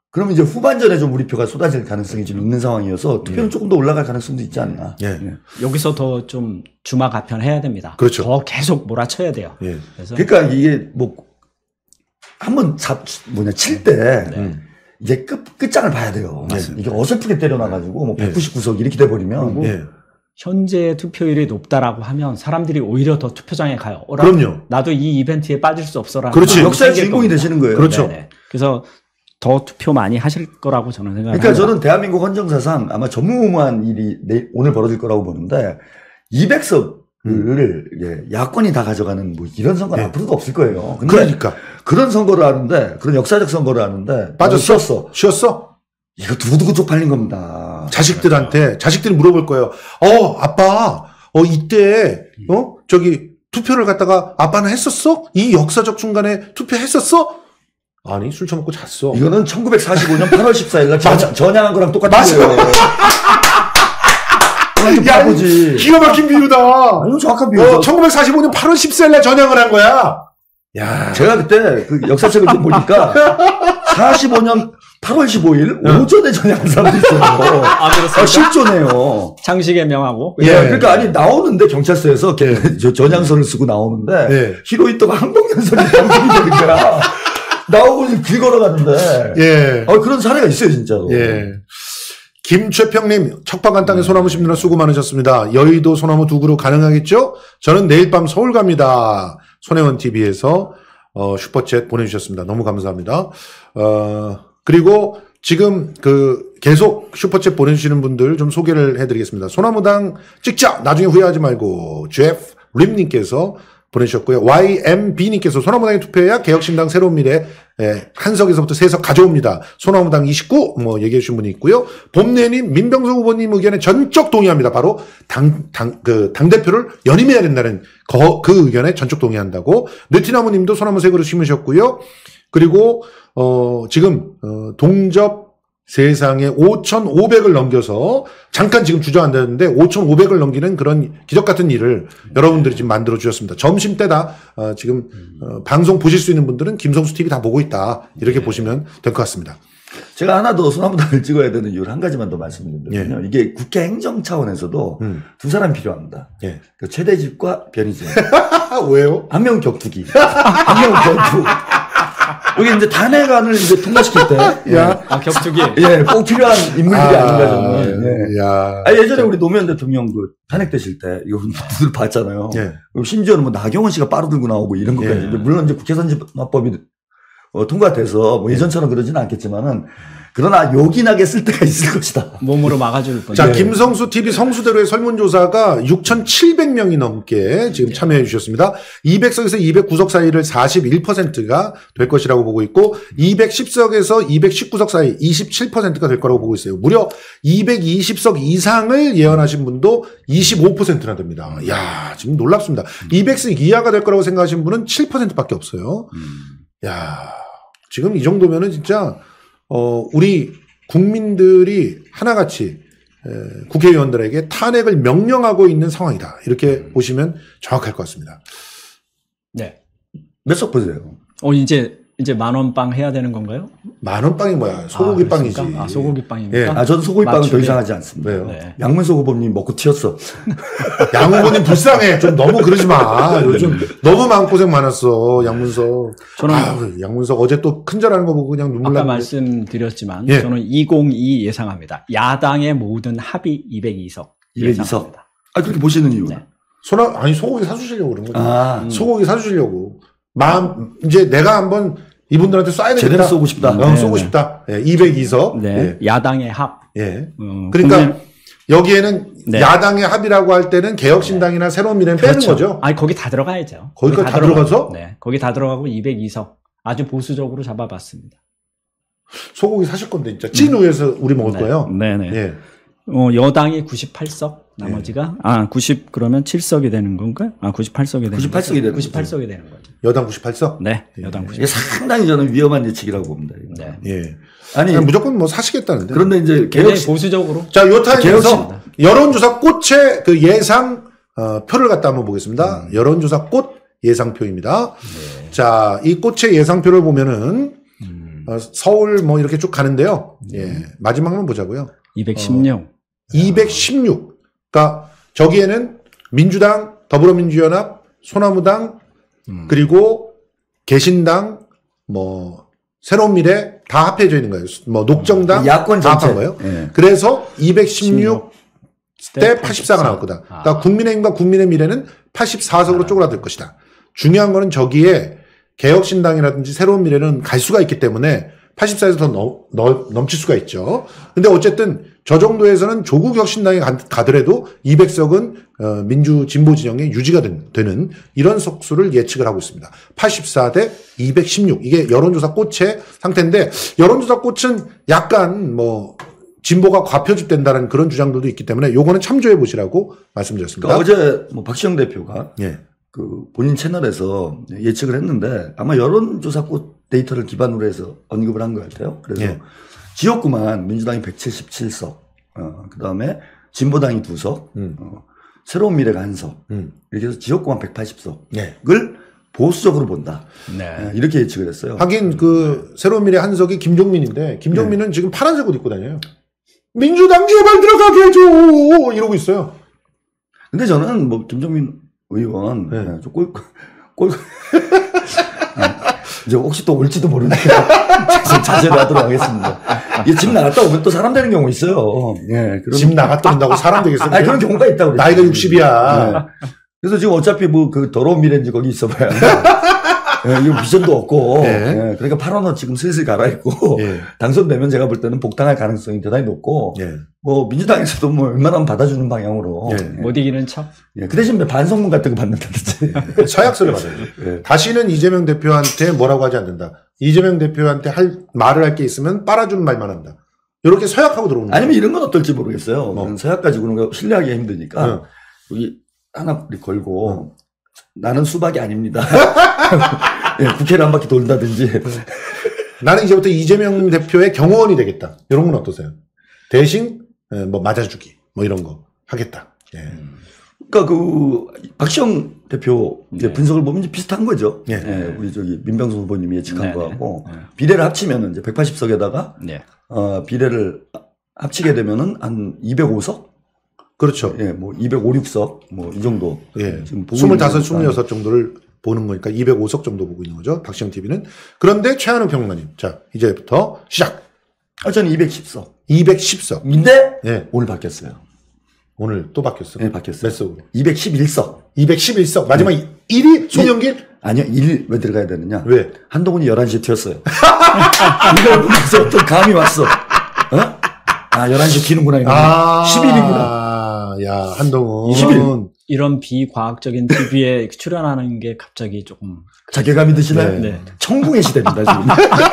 그러면 이제 후반전에 좀 우리 표가 쏟아질 가능성이 좀 있는 상황이어서 투표는 네. 조금 더 올라갈 가능성도 있지 않나. 예. 네. 여기서 더 좀 주마 가편해야 됩니다. 그렇죠. 더 계속 몰아쳐야 돼요. 예. 그래서 그러니까 이게 뭐 한번 잡 뭐냐 칠 때 네. 이제 끝 끝장을 봐야 돼요. 맞습니다. 이게 어설프게 때려놔가지고 뭐 예. 백구십구 석 이렇게 돼버리면 예. 현재 투표율이 높다라고 하면 사람들이 오히려 더 투표장에 가요. 어라, 그럼요. 나도 이 이벤트에 빠질 수 없어라는 그렇지. 역사의 주인공이 되시는 거예요. 그렇죠. 네네. 그래서 더 투표 많이 하실 거라고 저는 생각합니다. 그러니까 저는 대한민국 헌정사상 아마 전무후무한 일이 내일, 오늘 벌어질 거라고 보는데 이백 석을 음. 예, 야권이 다 가져가는 뭐 이런 선거는 네. 앞으로도 없을 거예요. 근데 그러니까 그런 선거를 하는데 그런 역사적 선거를 하는데 빠졌어? 쉬었어. 쉬었어? 이거 두고두고 쪽팔린 겁니다. 자식들한테 자식들이 물어볼 거예요. 어 아빠 어 이때 어 저기 투표를 갖다가 아빠는 했었어? 이 역사적 순간에 투표했었어? 아니 술 처먹고 잤어. 이거는 천구백사십오 년 팔월 십사일 날 맞아. 전향한 거랑 똑같은 맞아. 거예요. 좀 야, 바보지. 기가 막힌 비유다. 아니, 정확한 비유죠. 어, 천구백사십오 년 팔월 십사일 날 전향을 한 거야. 야, 제가 그때 그 역사책을 좀 보니까 사십오 년 팔월 십오일 응. 오전에 전향한 사람도 있어요. 아, 그렇습니까? 아, 실조네요. 장식의 명하고. 예, 예. 그러니까 아니 나오는데 경찰서에서 예. 저 전향서를 쓰고 나오는데 예. 히로이토가 항복연설이 방송이 되는 거야. 나오고 길 걸어가는데. 예, 어, 그런 사례가 있어요 진짜로. 예. 김최평님, 척박한 땅에 소나무 심느라 수고 많으셨습니다. 여의도 소나무 두 그루 가능하겠죠? 저는 내일 밤 서울 갑니다. 손혜원 티비에서 어, 슈퍼챗 보내주셨습니다. 너무 감사합니다. 어, 그리고 지금 그 계속 슈퍼챗 보내주시는 분들 좀 소개를 해드리겠습니다. 소나무당 찍자! 나중에 후회하지 말고 제프 림님께서 보내주셨고요. 와이엠비님께서 소나무당에 투표해야 개혁신당 새로운 미래 예, 한석에서부터 세석 가져옵니다. 소나무당 이십구 뭐 얘기해 주신 분이 있고요. 봄내님 민병석 후보님 의견에 전적 동의합니다. 바로 당, 당, 그, 당대표를 연임해야 된다는 거, 그 의견에 전적 동의한다고. 느티나무님도 소나무 세 그루 심으셨고요. 그리고 어, 지금 어, 동접 세상에 오천오백을 넘겨서 잠깐 지금 주저앉았는데 오천오백을 넘기는 그런 기적 같은 일을 여러분들이 지금 만들어 주셨습니다. 점심 때다 어, 지금 어, 방송 보실 수 있는 분들은 김성수 티비 다 보고 있다 이렇게 네. 보시면 될 것 같습니다. 제가 하나 더 소나무당을 찍어야 되는 이유를 한 가지만 더 말씀드리면요. 예. 이게 국회 행정 차원에서도 음. 두 사람이 필요합니다. 예. 그 최대집과 변희재. 왜요? 한 명 격투기. 한 명 격투. 여기 이제 단회관을 이제 통과시킬 때. 야. 아, 격투기. 예, 꼭 필요한 인물들이 아, 아닌가 저는. 예. 야. 아, 예전에 우리 노무현 대통령 그 탄핵되실 때, 이거 분들 봤잖아요. 예. 심지어는 뭐 나경원 씨가 빠루 들고 나오고 이런 것까지. 예. 물론 이제 국회선진화법이 어, 통과돼서 뭐 예전처럼 그러지는 않겠지만은 그러나 요긴하게 쓸 때가 있을 것이다. 몸으로 막아줄 거죠. 자, 네. 김성수 티비 성수대로의 설문조사가 육천칠백 명이 넘게 지금 참여해 주셨습니다. 이백 석에서 이백구 석 사이를 사십일 퍼센트가 될 것이라고 보고 있고 이백십 석에서 이백십구 석 사이 이십칠 퍼센트가 될 거라고 보고 있어요. 무려 이백이십 석 이상을 예언하신 분도 이십오 퍼센트나 됩니다. 야, 지금 놀랍습니다. 이백 석 이하가 될 거라고 생각하신 분은 칠 퍼센트밖에 없어요. 야, 지금 이 정도면은 진짜 어, 우리 국민들이 하나같이 에, 국회의원들에게 탄핵을 명령하고 있는 상황이다. 이렇게 보시면 정확할 것 같습니다. 네. 몇 석 보세요? 어, 이제, 이제 만원 빵 해야 되는 건가요? 만원 빵이 뭐야? 소고기 아, 빵이지. 아, 소고기 빵입니까? 예. 아, 저는 소고기 빵은 더 맞추게. 이상 하지 않습니다. 왜요? 네. 양문석 후보님 먹고 튀었어. 양 후보님 불쌍해. 좀 너무 그러지 마. 요즘 너무 마음고생 많았어. 양문석. 저는 아우, 양문석 어제 또 큰절하는 거 보고 그냥 눈물 아까 나는데. 말씀드렸지만 예. 저는 이백이 예상합니다. 야당의 모든 합의 이백이 석. 이백이 석. 아, 그렇게 보시는 이유는? 네. 소나, 아니, 소고기 사주시려고 그런 거죠. 아, 음. 소고기 사주시려고. 마음, 이제 내가 한번 이분들한테 쏴야 되겠다. 제대로 쏘고 싶다. 어, 네, 쏘고 네. 싶다. 예, 이백이 석. 네. 예. 야당의 합. 예. 음, 그러니까 국민- 여기에는 네. 야당의 합의라고 할 때는 개혁신당이나 새로운 미래는 빼는 그렇죠. 거죠. 아니, 거기 다 들어가야죠. 거기까지 다 들어가고. 들어가서? 네. 거기 다 들어가고 이백이 석. 아주 보수적으로 잡아봤습니다. 소고기 사실 건데 진짜 찐 우에서 우리 먹을 네. 거예요. 네네. 예. 어, 여당이 구십팔 석, 나머지가, 아, 구십, 그러면 칠 석이 되는 건가요? 아, 구십팔 석이 되는 구십팔 석이 되는 구십팔 석이 되는 거죠. 여당 구십팔 석. 네, 여당 이게 구십팔. 상당히 저는 위험한 예측이라고 봅니다. 이거. 네. 예. 아니, 아니, 무조건 뭐 사시겠다는데. 그런데 이제 개혁, 굉장히 보수적으로. 자, 요 타임에서 개혁신- 여론조사 꽃의 그 예상 어, 표를 갖다 한번 보겠습니다. 음. 여론조사 꽃 예상표입니다. 네. 자, 이 꽃의 예상표를 보면은 음. 음. 어, 서울 뭐 이렇게 쭉 가는데요. 예. 마지막만 보자고요. 이백십육. 어, 이백십육. 그러니까 저기에는 민주당, 더불어민주연합, 소나무당, 음. 그리고 개신당, 뭐 새로운 미래 다 합해져 있는 거예요. 뭐 녹정당 야권 다 전체. 합한 거예요. 예. 그래서 이백십육 대 팔십사가 나올 거다. 아. 그러니까 국민의힘과 국민의 미래는 팔십사 석으로 쪼그라들 것이다. 중요한 거는 저기에 개혁신당이라든지 새로운 미래는 갈 수가 있기 때문에 팔십사에서 더 넘, 넘, 넘칠 수가 있죠. 근데 어쨌든 저 정도에서는 조국 혁신당이 가, 가더라도 이백 석은 어, 민주 진보 진영에 유지가 된, 되는 이런 석수를 예측을 하고 있습니다. 팔십사 대 이백십육. 이게 여론조사 꽃의 상태인데 여론조사 꽃은 약간 뭐 진보가 과표집된다는 그런 주장들도 있기 때문에 요거는 참조해 보시라고 말씀드렸습니다. 그러니까 어제 뭐 박시영 대표가 예. 그 본인 채널에서 예측을 했는데 아마 여론조사꽃 데이터를 기반으로 해서 언급을 한 것 같아요. 그래서 예. 지역구만 민주당이 백칠십칠 석, 어, 그 다음에 진보당이 두 석, 음. 어, 새로운 미래가 한 석, 음. 이렇게 해서 지역구만 백팔십 석을 예. 보수적으로 본다. 네. 예, 이렇게 예측을 했어요. 하긴 그 새로운 미래 한석이 김종민인데 김종민은 네. 지금 파란색 옷 입고 다녀요. 민주당 제발 들어가게 해줘 이러고 있어요. 근데 저는 뭐 김종민 의원 네. 네. 좀 꼴, 꼴 이제 혹시 또 올지도 모르니까 자제를 하도록 하겠습니다. 이게 집 나갔다 오면 또 사람 되는 경우 있어요. 예, 그럼... 집 나갔다 온다고 사람 되겠어요? 아니, 그런 경우가 있다고. 나이가 육십이야. 네. 그래서 지금 어차피 뭐 그 더러운 미래인지 거기 있어봐야. 예, 이거 비전도 없고. 네. 예, 그러니까 팔 원은 지금 슬슬 갈아입고. 네. 당선되면 제가 볼 때는 복당할 가능성이 대단히 높고. 네. 뭐 민주당에서도 뭐 웬만하면 받아주는 방향으로. 네. 못 이기는 척. 예, 그 대신 반성문 같은 거 받는다든지. 서약서를 받아야죠. 네. 다시는 이재명 대표한테 뭐라고 하지 않는다. 이재명 대표한테 할, 말을 할 게 있으면 빨아주는 말만 한다. 이렇게 서약하고 들어오는 거예요. 아니면 이런 건 어떨지 모르겠어요. 뭐. 서약 가지고는 신뢰하기가 힘드니까. 네. 여기 하나 걸고. 나는 수박이 아닙니다. 예, 국회를 한 바퀴 돌다든지. 나는 이제부터 이재명 대표의 경호원이 되겠다. 이런 건 어떠세요? 대신 뭐 맞아주기 뭐 이런 거 하겠다. 예. 그러니까 그 박시영 대표 네. 분석을 보면 이제 비슷한 거죠. 예. 예, 우리 저기 민병수 후보님이 예측한 네, 거하고 네. 비례를 합치면 이제 백팔십 석에다가 네. 어, 비례를 합치게 되면은 한 이백오 석? 그렇죠. 예, 뭐 이백오, 육 석 뭐 이 정도. 예. 지금 보고 스물다섯, 있는 거니까. 스물여섯 정도를 보는 거니까 이백오 석 정도 보고 있는 거죠. 박시영 티비는. 그런데 최한우 평론가님. 자, 이제부터 시작. 아, 저는 이백십 석. 이백십 석. 인데 예. 오늘 바뀌었어요. 오늘 또 바뀌었어. 네, 바뀌었어요. 몇 석으로? 이백십일 석. 이백십일 석. 마지막 일 위 송영길? 아니요, 일 왜 들어가야 되느냐? 왜? 한동훈이 열한 시에 튀었어요. 이걸 보면서 어떤 감이 왔어. 어? 아, 열한 시에 튀는구나. 이거. 아. 십 일이구나. 야, 한동훈. 십 일. 이런 비과학적인 티비에 출연하는 게 갑자기 조금 자괴감이 드시나요? 네. 네. 천궁의 시대입니다, 지금.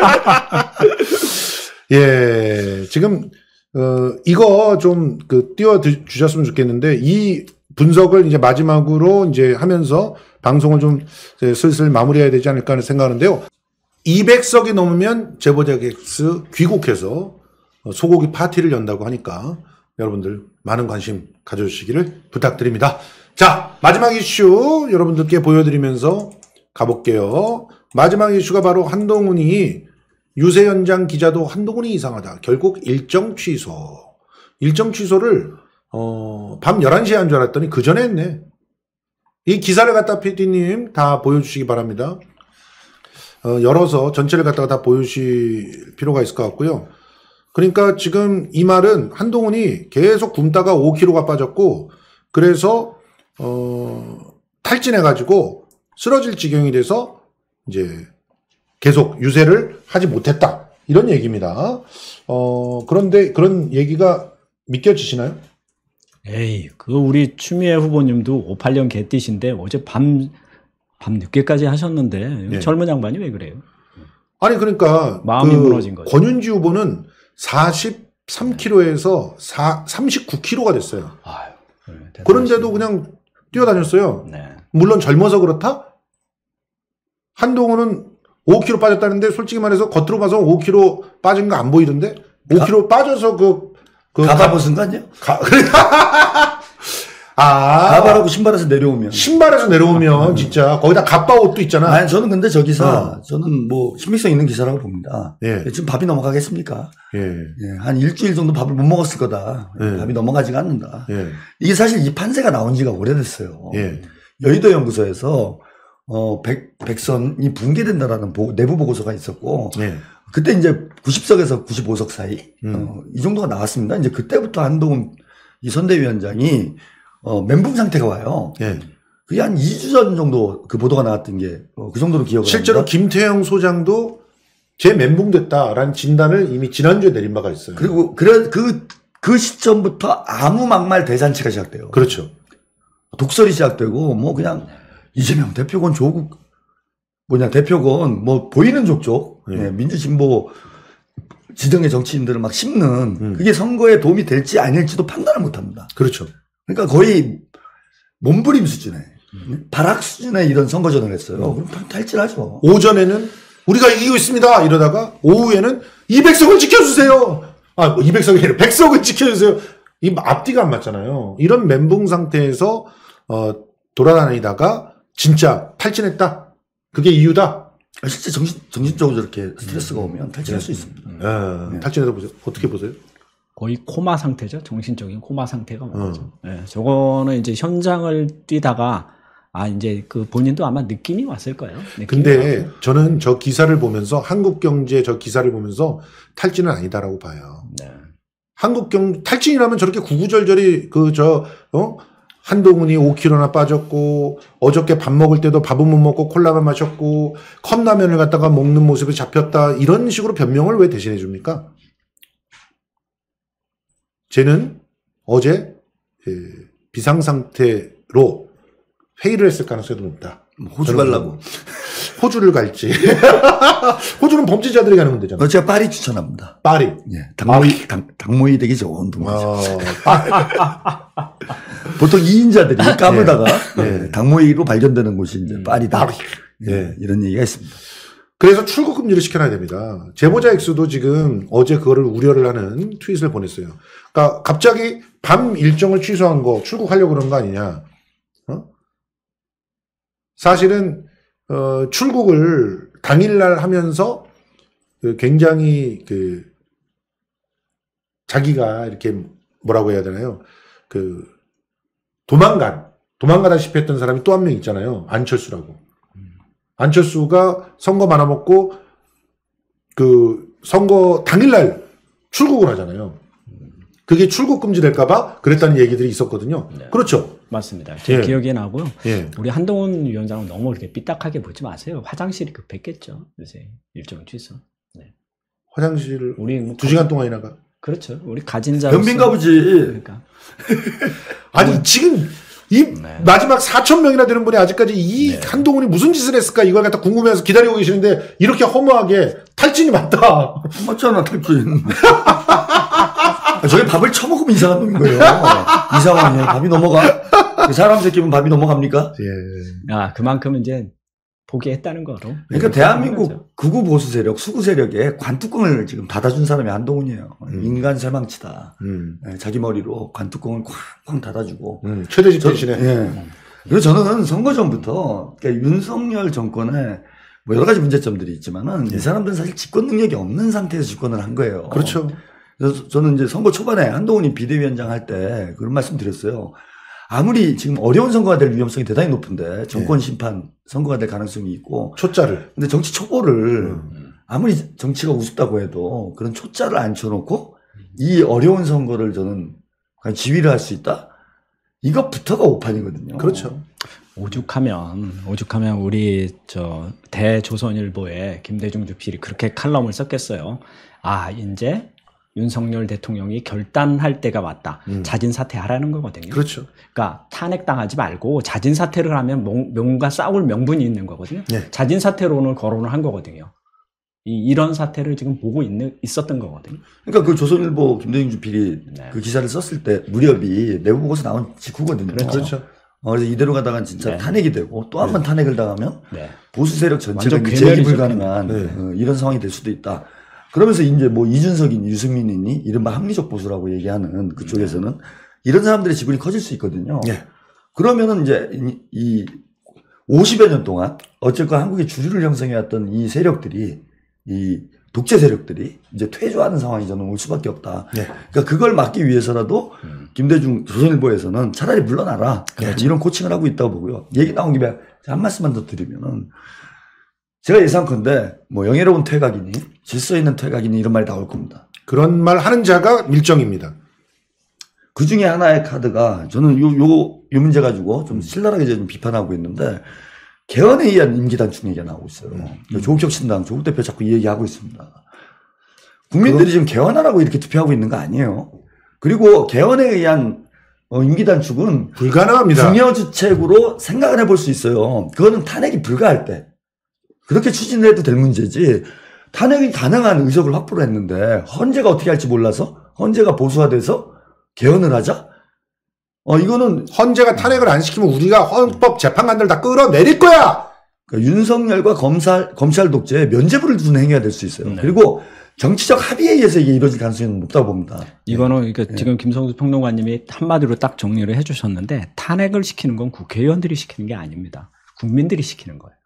예, 지금, 어, 이거 좀, 그, 띄워 주셨으면 좋겠는데, 이 분석을 이제 마지막으로 이제 하면서 방송을 좀 이제 슬슬 마무리해야 되지 않을까 하는 생각하는데요. 이백 석이 넘으면 제보자 객스 귀국해서 소고기 파티를 연다고 하니까 여러분들 많은 관심 가져주시기를 부탁드립니다. 자, 마지막 이슈 여러분들께 보여드리면서 가볼게요. 마지막 이슈가 바로 한동훈이 유세현장 기자도 한동훈이 이상하다. 결국 일정 취소. 일정 취소를 어, 밤 열한 시에 한 줄 알았더니 그 전에 했네. 이 기사를 갖다 피디님 다 보여주시기 바랍니다. 어, 열어서 전체를 갖다가 다 보여주실 필요가 있을 것 같고요. 그러니까 지금 이 말은 한동훈이 계속 굶다가 오 킬로그램가 빠졌고 그래서 어, 탈진해가지고 쓰러질 지경이 돼서 이제 계속 유세를 하지 못했다. 이런 얘기입니다. 어, 그런데 그런 얘기가 믿겨지시나요? 에이, 그 우리 추미애 후보님도 오십팔 년 개띠신데 어제 밤, 밤 늦게까지 하셨는데 네. 젊은 양반이 왜 그래요? 아니 그러니까 마음이 그 무너진 거죠. 권윤지 후보는 사십삼 킬로그램에서 삼십구 킬로그램가 됐어요. 아유, 네, 그런데도 그냥 뛰어다녔어요. 네. 물론 젊어서 그렇다? 한동훈은 오 킬로그램 빠졌다는데 솔직히 말해서 겉으로 봐서 오 킬로그램 빠진 거 안 보이던데? 오 킬로그램 빠져서 그, 그 가봐 벗은 거 아니에요? 가, 아. 가발하고 신발에서 내려오면. 신발에서 내려오면 진짜 거기다 갑바 옷도 있잖아. 아니, 저는 근데 저 기사, 어. 저는 뭐 신빙성 있는 기사라고 봅니다. 예. 지금 밥이 넘어가겠습니까? 예. 예, 한 일주일 정도 밥을 못 먹었을 거다. 예. 밥이 넘어가지가 않는다. 예. 이게 사실 이 판세가 나온 지가 오래됐어요. 예. 여의도 연구소에서 어, 백, 백선이 붕괴된다라는 보, 내부 보고서가 있었고, 예. 그때 그때 이제 구십 석에서 구십오 석 사이, 음. 어, 이 정도가 나왔습니다. 이제 그때부터 한동훈 이 선대위원장이, 어, 멘붕 상태가 와요. 예. 그게 한 이 주 전 정도 그 보도가 나왔던 게, 어, 그 정도로 기억을 실제로 합니다. 김태형 소장도 제 멘붕됐다라는 진단을 이미 지난주에 내린 바가 있어요. 그리고, 그래, 그, 그 시점부터 아무 막말 대잔치가 시작돼요. 그렇죠. 독설이 시작되고, 뭐 그냥, 이재명 대표건 조국, 뭐냐, 대표건, 뭐, 보이는 족족, 예. 예, 민주진보 지정의 정치인들을 막 씹는, 음. 그게 선거에 도움이 될지 아닐지도 판단을 못 합니다. 그렇죠. 그러니까 거의 몸부림 수준의, 음. 발악 수준의 이런 선거전을 했어요. 그럼 탈- 탈진하죠. 오전에는 우리가 이기고 있습니다. 이러다가 오후에는 이백 석을 지켜주세요. 아, 뭐 이백 석이 아니라 백 석을 지켜주세요. 이 앞뒤가 안 맞잖아요. 이런 멘붕 상태에서 어, 돌아다니다가 진짜 탈진했다. 그게 이유다. 아, 실제 정신, 정신적으로 저렇게 스트레스가 오면 탈진할 수 있습니다. 예, 탈진해서 보세요. 어떻게 보세요? 거의 코마 상태죠. 정신적인 코마 상태가 맞죠. 어. 예, 저거는 이제 현장을 뛰다가 아 이제 그 본인도 아마 느낌이 왔을 거예요. 느낌이 근데 와서. 저는 저 기사를 보면서 한국경제 저 기사를 보면서 탈진은 아니다라고 봐요. 네. 한국경 탈진이라면 저렇게 구구절절히 그 저 어? 한동훈이 오 킬로그램나 빠졌고 어저께 밥 먹을 때도 밥은 못 먹고 콜라만 마셨고 컵라면을 갖다가 먹는 모습이 잡혔다 이런 식으로 변명을 왜 대신해 줍니까? 쟤는 어제 예, 비상 상태로 회의를 했을 가능성이 높다. 뭐 호주 저는 가려고. 호주를 갈지. 호주는 범죄자들이 가는 건데잖아. 어, 제가 파리 추천합니다. 파리. 예, 당모이, 당, 당모이 되기 좋은 동네죠. 어, 파- 보통 이인자들이 까불다가 네. 예, 당모이로 발견되는 곳이 이제 파리다. 파리. 예, 네. 이런 얘기가 있습니다. 그래서 출국 금지를 시켜놔야 됩니다. 제보자 X도 지금 어제 그거를 우려를 하는 트윗을 보냈어요. 그러니까 갑자기 밤 일정을 취소한 거 출국하려고 그런 거 아니냐. 어? 사실은 어, 출국을 당일날 하면서 그 굉장히 그 자기가 이렇게 뭐라고 해야 되나요? 그 도망간 도망가다시피 했던 사람이 또 한 명 있잖아요. 안철수라고. 안철수가 선거 말아먹고 그 선거 당일날 출국을 하잖아요. 그게 출국 금지될까봐 그랬다는 얘기들이 있었거든요. 네. 그렇죠. 맞습니다. 제 예. 기억에 나고요. 예. 우리 한동훈 위원장은 너무 이렇게 삐딱하게 보지 마세요. 화장실이 급했겠죠. 요새 일정 취소. 네. 화장실을 우리 뭐 두 시간 동안이나 가. 그렇죠. 우리 가진 자 변빈가 보지. 그러니까 아니 지금 이 네. 마지막 사천 명이나 되는 분이 아직까지 이 네. 한동훈이 무슨 짓을 했을까 이걸 갖다 궁금해서 기다리고 계시는데 이렇게 허무하게 탈진이 맞다. 맞잖아, 탈진. 저희 밥을 처먹으면 이상한 놈인 거예요. 이 상황에 밥이 넘어가? 그 사람 새끼면 밥이 넘어갑니까? 예. 아 그만큼 이제 포기했다는 거로. 그러니까 대한민국 극우 보수 세력, 수구 세력에 관뚜껑을 지금 닫아준 사람이 한동훈이에요. 음. 인간 쇠망치다. 음. 예, 자기 머리로 관뚜껑을 쾅쾅 닫아주고. 음. 최대집 저- 대신에. 예. 그래서 저는 선거 전부터 그러니까 윤석열 정권에 뭐 여러 가지 문제점들이 있지만은 이 사람들은 사실 집권 능력이 없는 상태에서 집권을 한 거예요. 그렇죠. 그래서 저는 이제 선거 초반에 한동훈이 비대위원장 할 때 그런 말씀 드렸어요. 아무리 지금 어려운 선거가 될 위험성이 대단히 높은데 정권 심판 선거가 될 가능성이 있고 초짜를. 근데 정치 초보를 음. 아무리 정치가 우습다고 해도 그런 초짜를 앉혀놓고 이 어려운 선거를 저는 그냥 지휘를 할 수 있다? 이것부터가 오판이거든요. 그렇죠. 오죽하면 오죽하면 우리 저 대조선일보에 김대중 주필이 그렇게 칼럼을 썼겠어요. 아 이제 윤석열 대통령이 결단할 때가 왔다. 음. 자진 사퇴하라는 거거든요. 그렇죠. 그러니까 탄핵당하지 말고 자진 사퇴를 하면 명- 뭔가 싸울 명분이 있는 거거든요. 네. 자진 사퇴론을 거론을 한 거거든요. 이, 이런 사태를 지금 보고 있는 있었던 거거든요. 그러니까 그 조선일보 김대중 주필이 네. 그 기사를 썼을 때 무렵이 내부 보고서 나온 직후거든요. 그렇죠. 어, 그래서 이대로 가다가 진짜 네. 탄핵이 되고 또 한 번 탄핵을 당하면 네. 보수 세력 전체가 완전 이제 재기 괴멸이죠, 불가능한 네. 어, 이런 상황이 될 수도 있다. 그러면서 이제 뭐 이준석이니 유승민이니 이른바 합리적 보수라고 얘기하는 그쪽에서는 이런 사람들의 지분이 커질 수 있거든요. 예. 그러면은 이제 이, 이 오십여 년 동안 어쨌건 한국의 주류를 형성해왔던 이 세력들이 이 독재 세력들이 이제 퇴조하는 상황이 저는 올 수밖에 없다. 예. 그러니까 그걸 막기 위해서라도 음. 김대중 조선일보에서는 차라리 물러나라. 그렇죠. 이런 코칭을 하고 있다고 보고요. 얘기 나온 김에 한 말씀만 더 드리면은 제가 예상컨대 뭐 영예로운 퇴각이니 질서 있는 퇴각이니 이런 말이 나올 겁니다. 그런 말 하는 자가 밀정입니다. 그 중에 하나의 카드가 저는 요, 요, 요 문제 가지고 좀 신랄하게 좀 비판하고 있는데 개헌에 의한 임기 단축 얘기가 나오고 있어요. 음. 조국혁신당 조국 대표 자꾸 이 얘기하고 있습니다. 국민들이 지금 개헌하라고 이렇게 투표하고 있는 거 아니에요. 그리고 개헌에 의한 어, 임기 단축은 불가능합니다. 중요주책으로 생각을 해볼 수 있어요. 그거는 탄핵이 불가할 때 그렇게 추진을 해도 될 문제지 탄핵이 가능한 의석을 확보를 했는데 헌재가 어떻게 할지 몰라서 헌재가 보수화돼서 개헌을 하자? 어, 이거는 헌재가 탄핵을 안 시키면 우리가 헌법 재판관들 다 끌어내릴 거야. 그러니까 윤석열과 검찰, 검찰 독재에 면죄부를 두는 행위가 될 수 있어요. 네. 그리고 정치적 합의에 의해서 이게 이루어질 가능성이 높다고 봅니다. 이거는 그러니까 네. 지금 김성수 평론가님이 한마디로 딱 정리를 해주셨는데 탄핵을 시키는 건 국회의원들이 시키는 게 아닙니다. 국민들이 시키는 거예요.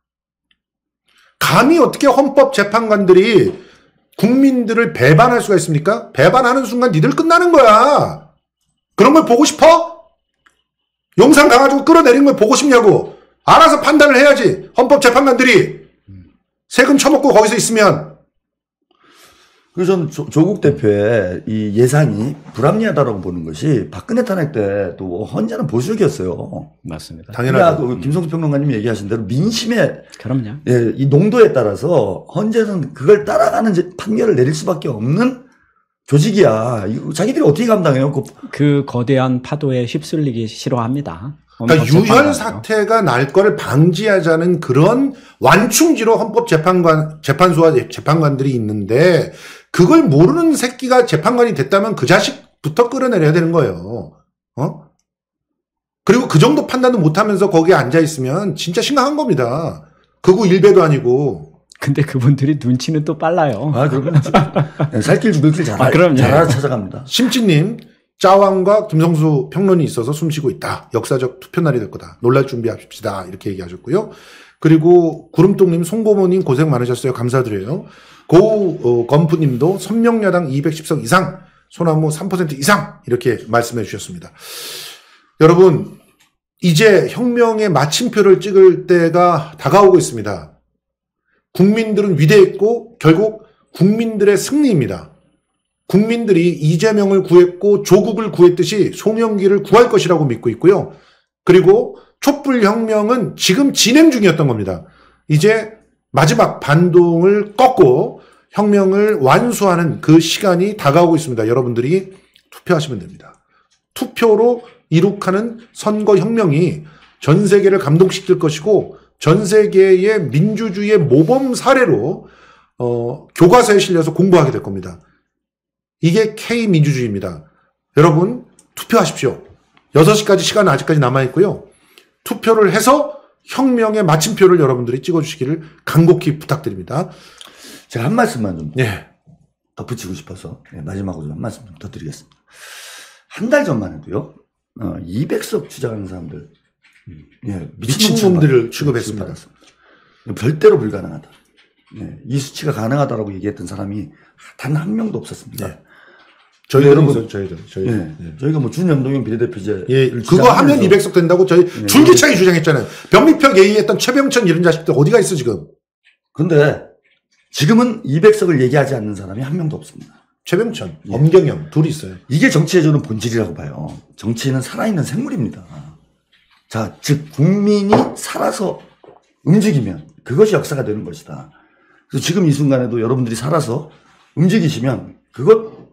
감히 어떻게 헌법 재판관들이 국민들을 배반할 수가 있습니까? 배반하는 순간 니들 끝나는 거야. 그런 걸 보고 싶어? 용산 가가지고 끌어내린 걸 보고 싶냐고. 알아서 판단을 해야지. 헌법 재판관들이 세금 처먹고 거기서 있으면. 그래서 저는 조, 조국 대표의 이 예상이 불합리하다고 보는 것이 박근혜 탄핵 때도 헌재는 보수적이었어요. 맞습니다. 당연하죠. 그러니까 그 김성수 평론가님이 얘기하신 대로 민심의 그럼요. 예, 이 농도에 따라서 헌재는 그걸 따라가는 이제 판결을 내릴 수밖에 없는 조직이야. 이거 자기들이 어떻게 감당해요? 그, 그 거대한 파도에 휩쓸리기 싫어합니다. 그러니까 유혈 헌법재판관이요. 사태가 날 거를 방지하자는 그런 완충지로 헌법재판관, 재판소와 재판관들이 있는데 그걸 모르는 새끼가 재판관이 됐다면 그 자식부터 끌어내려야 되는 거예요. 어? 그리고 그 정도 판단도 못하면서 거기에 앉아있으면 진짜 심각한 겁니다. 극우 일배도 아니고. 근데 그분들이 눈치는 또 빨라요. 아, 그러면 살길 죽을 길 잘, 아, 그럼요. 잘 알아 찾아갑니다. 심지님, 짜왕과 김성수 평론이 있어서 숨쉬고 있다. 역사적 투표날이 될 거다. 놀랄 준비합시다. 이렇게 얘기하셨고요. 그리고 구름똥님, 송고모님 고생 많으셨어요. 감사드려요. 고 어, 건프님도 선명야당 이백십 석 이상, 소나무 삼 퍼센트 이상 이렇게 말씀해 주셨습니다. 여러분, 이제 혁명의 마침표를 찍을 때가 다가오고 있습니다. 국민들은 위대했고 결국 국민들의 승리입니다. 국민들이 이재명을 구했고 조국을 구했듯이 송영기를 구할 것이라고 믿고 있고요. 그리고 촛불혁명은 지금 진행 중이었던 겁니다. 이제 마지막 반동을 꺾고 혁명을 완수하는 그 시간이 다가오고 있습니다. 여러분들이 투표하시면 됩니다. 투표로 이룩하는 선거혁명이 전 세계를 감동시킬 것이고 전 세계의 민주주의의 모범 사례로 어, 교과서에 실려서 공부하게 될 겁니다. 이게 K민주주의입니다. 여러분 투표하십시오. 여섯 시까지 시간 아직까지 남아있고요. 투표를 해서 혁명의 마침표를 여러분들이 찍어주시기를 간곡히 부탁드립니다. 제가 한 말씀만 좀 예. 덧붙이고 싶어서 네, 마지막으로 한 말씀 좀 더 드리겠습니다. 한 달 전만 해도요. 어, 이백 석 주장하는 사람들 예, 미친 놈들을 취급했습니다. 절대로 불가능하다. 예, 이 수치가 가능하다라고 얘기했던 사람이 단 한 명도 없었습니다. 예. 저희들 여러분, 저희들 저희 예, 예. 저희가 뭐 준연동형 비례대표제 예, 그거 하면 이백 석 된다고 저희 예, 줄기차게 주장했잖아요. 병리표 예의했던 최병천 이런 자식들 어디가 있어 지금? 근데 지금은 이백 석을 얘기하지 않는 사람이 한 명도 없습니다. 최병천, 예. 엄경영 둘이 있어요. 이게 정치의 저는 본질이라고 봐요. 정치는 살아있는 생물입니다. 자, 즉 국민이 살아서 움직이면 그것이 역사가 되는 것이다. 그래서 지금 이 순간에도 여러분들이 살아서 움직이시면 그것이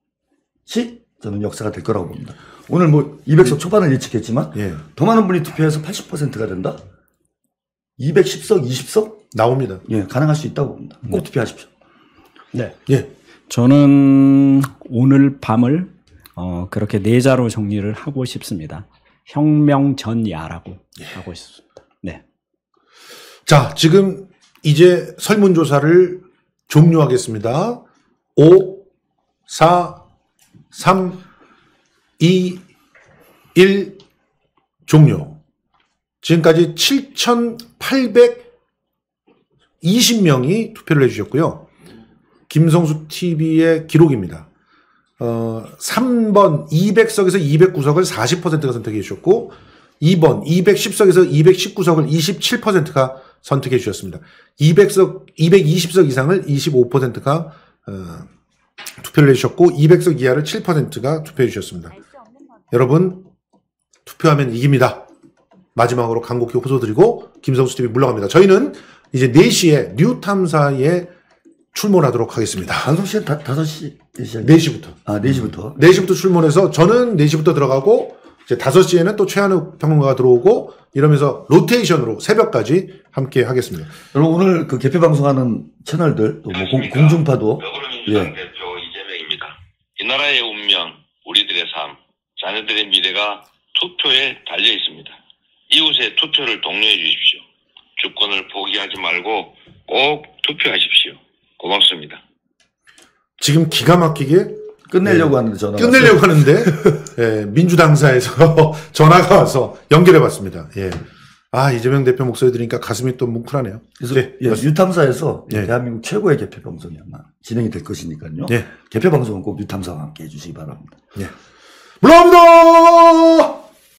저는 역사가 될 거라고 봅니다. 오늘 뭐 이백 석 초반을 예측했지만 예. 더 많은 분이 투표해서 팔십 퍼센트가 된다? 이백십 석, 이십 석? 나옵니다. 예, 가능할 수 있다고 봅니다. 꼭 투표하십시오. 네. 예. 저는 오늘 밤을 어, 그렇게 네 자로 정리를 하고 싶습니다. 혁명 전야라고 예. 하고 싶습니다. 네. 자, 지금 이제 설문조사를 종료하겠습니다. 오, 사, 삼, 이, 일 종료. 지금까지 칠천팔백이십 명이 투표를 해주셨고요. 김성수 티비의 기록입니다. 어, 삼 번 이백 석에서 이백구 석을 사십 퍼센트가 선택해 주셨고, 이 번 이백십 석에서 이백십구 석을 이십칠 퍼센트가 선택해 주셨습니다. 이백 석, 이백이십 석 이상을 이십오 퍼센트가 어, 투표를 해주셨고, 이백 석 이하를 칠 퍼센트가 투표해 주셨습니다. 여러분, 투표하면 이깁니다. 마지막으로 간곡히 호소드리고 김성수 티비 물러갑니다. 저희는 이제 네 시에 뉴탐사에 출몰하도록 하겠습니다. 방송 시간 다, 다섯 시? 네 시부터. 아, 네 시부터. 네 시부터 출몰해서 저는 네 시부터 들어가고, 이제 다섯 시에는 또 최한욱 평론가가 들어오고, 이러면서 로테이션으로 새벽까지 함께 하겠습니다. 여러분, 오늘 그 개표 방송하는 채널들, 또 뭐 공중파도. 더불어민주당 예. 대표 이재명입니다. 이 나라의 운명, 우리들의 삶, 자녀들의 미래가 투표에 달려 있습니다. 이웃의 투표를 독려해 주십시오. 주권을 포기하지 말고 꼭 투표하십시오. 고맙습니다. 지금 기가 막히게 끝내려고 네, 하는데 전화 끝내려고 하는데 예, 민주당사에서 전화가 와서 연결해 봤습니다. 예. 아, 이재명 대표 목소리 들으니까 가슴이 또 뭉클하네요. 그래서 네, 예, 유탐사에서 예. 대한민국 최고의 개표 방송이 아마 진행이 될 것이니까요. 예. 개표 방송은 꼭 유탐사와 함께 해주시기 바랍니다. 예. 물러갑니다!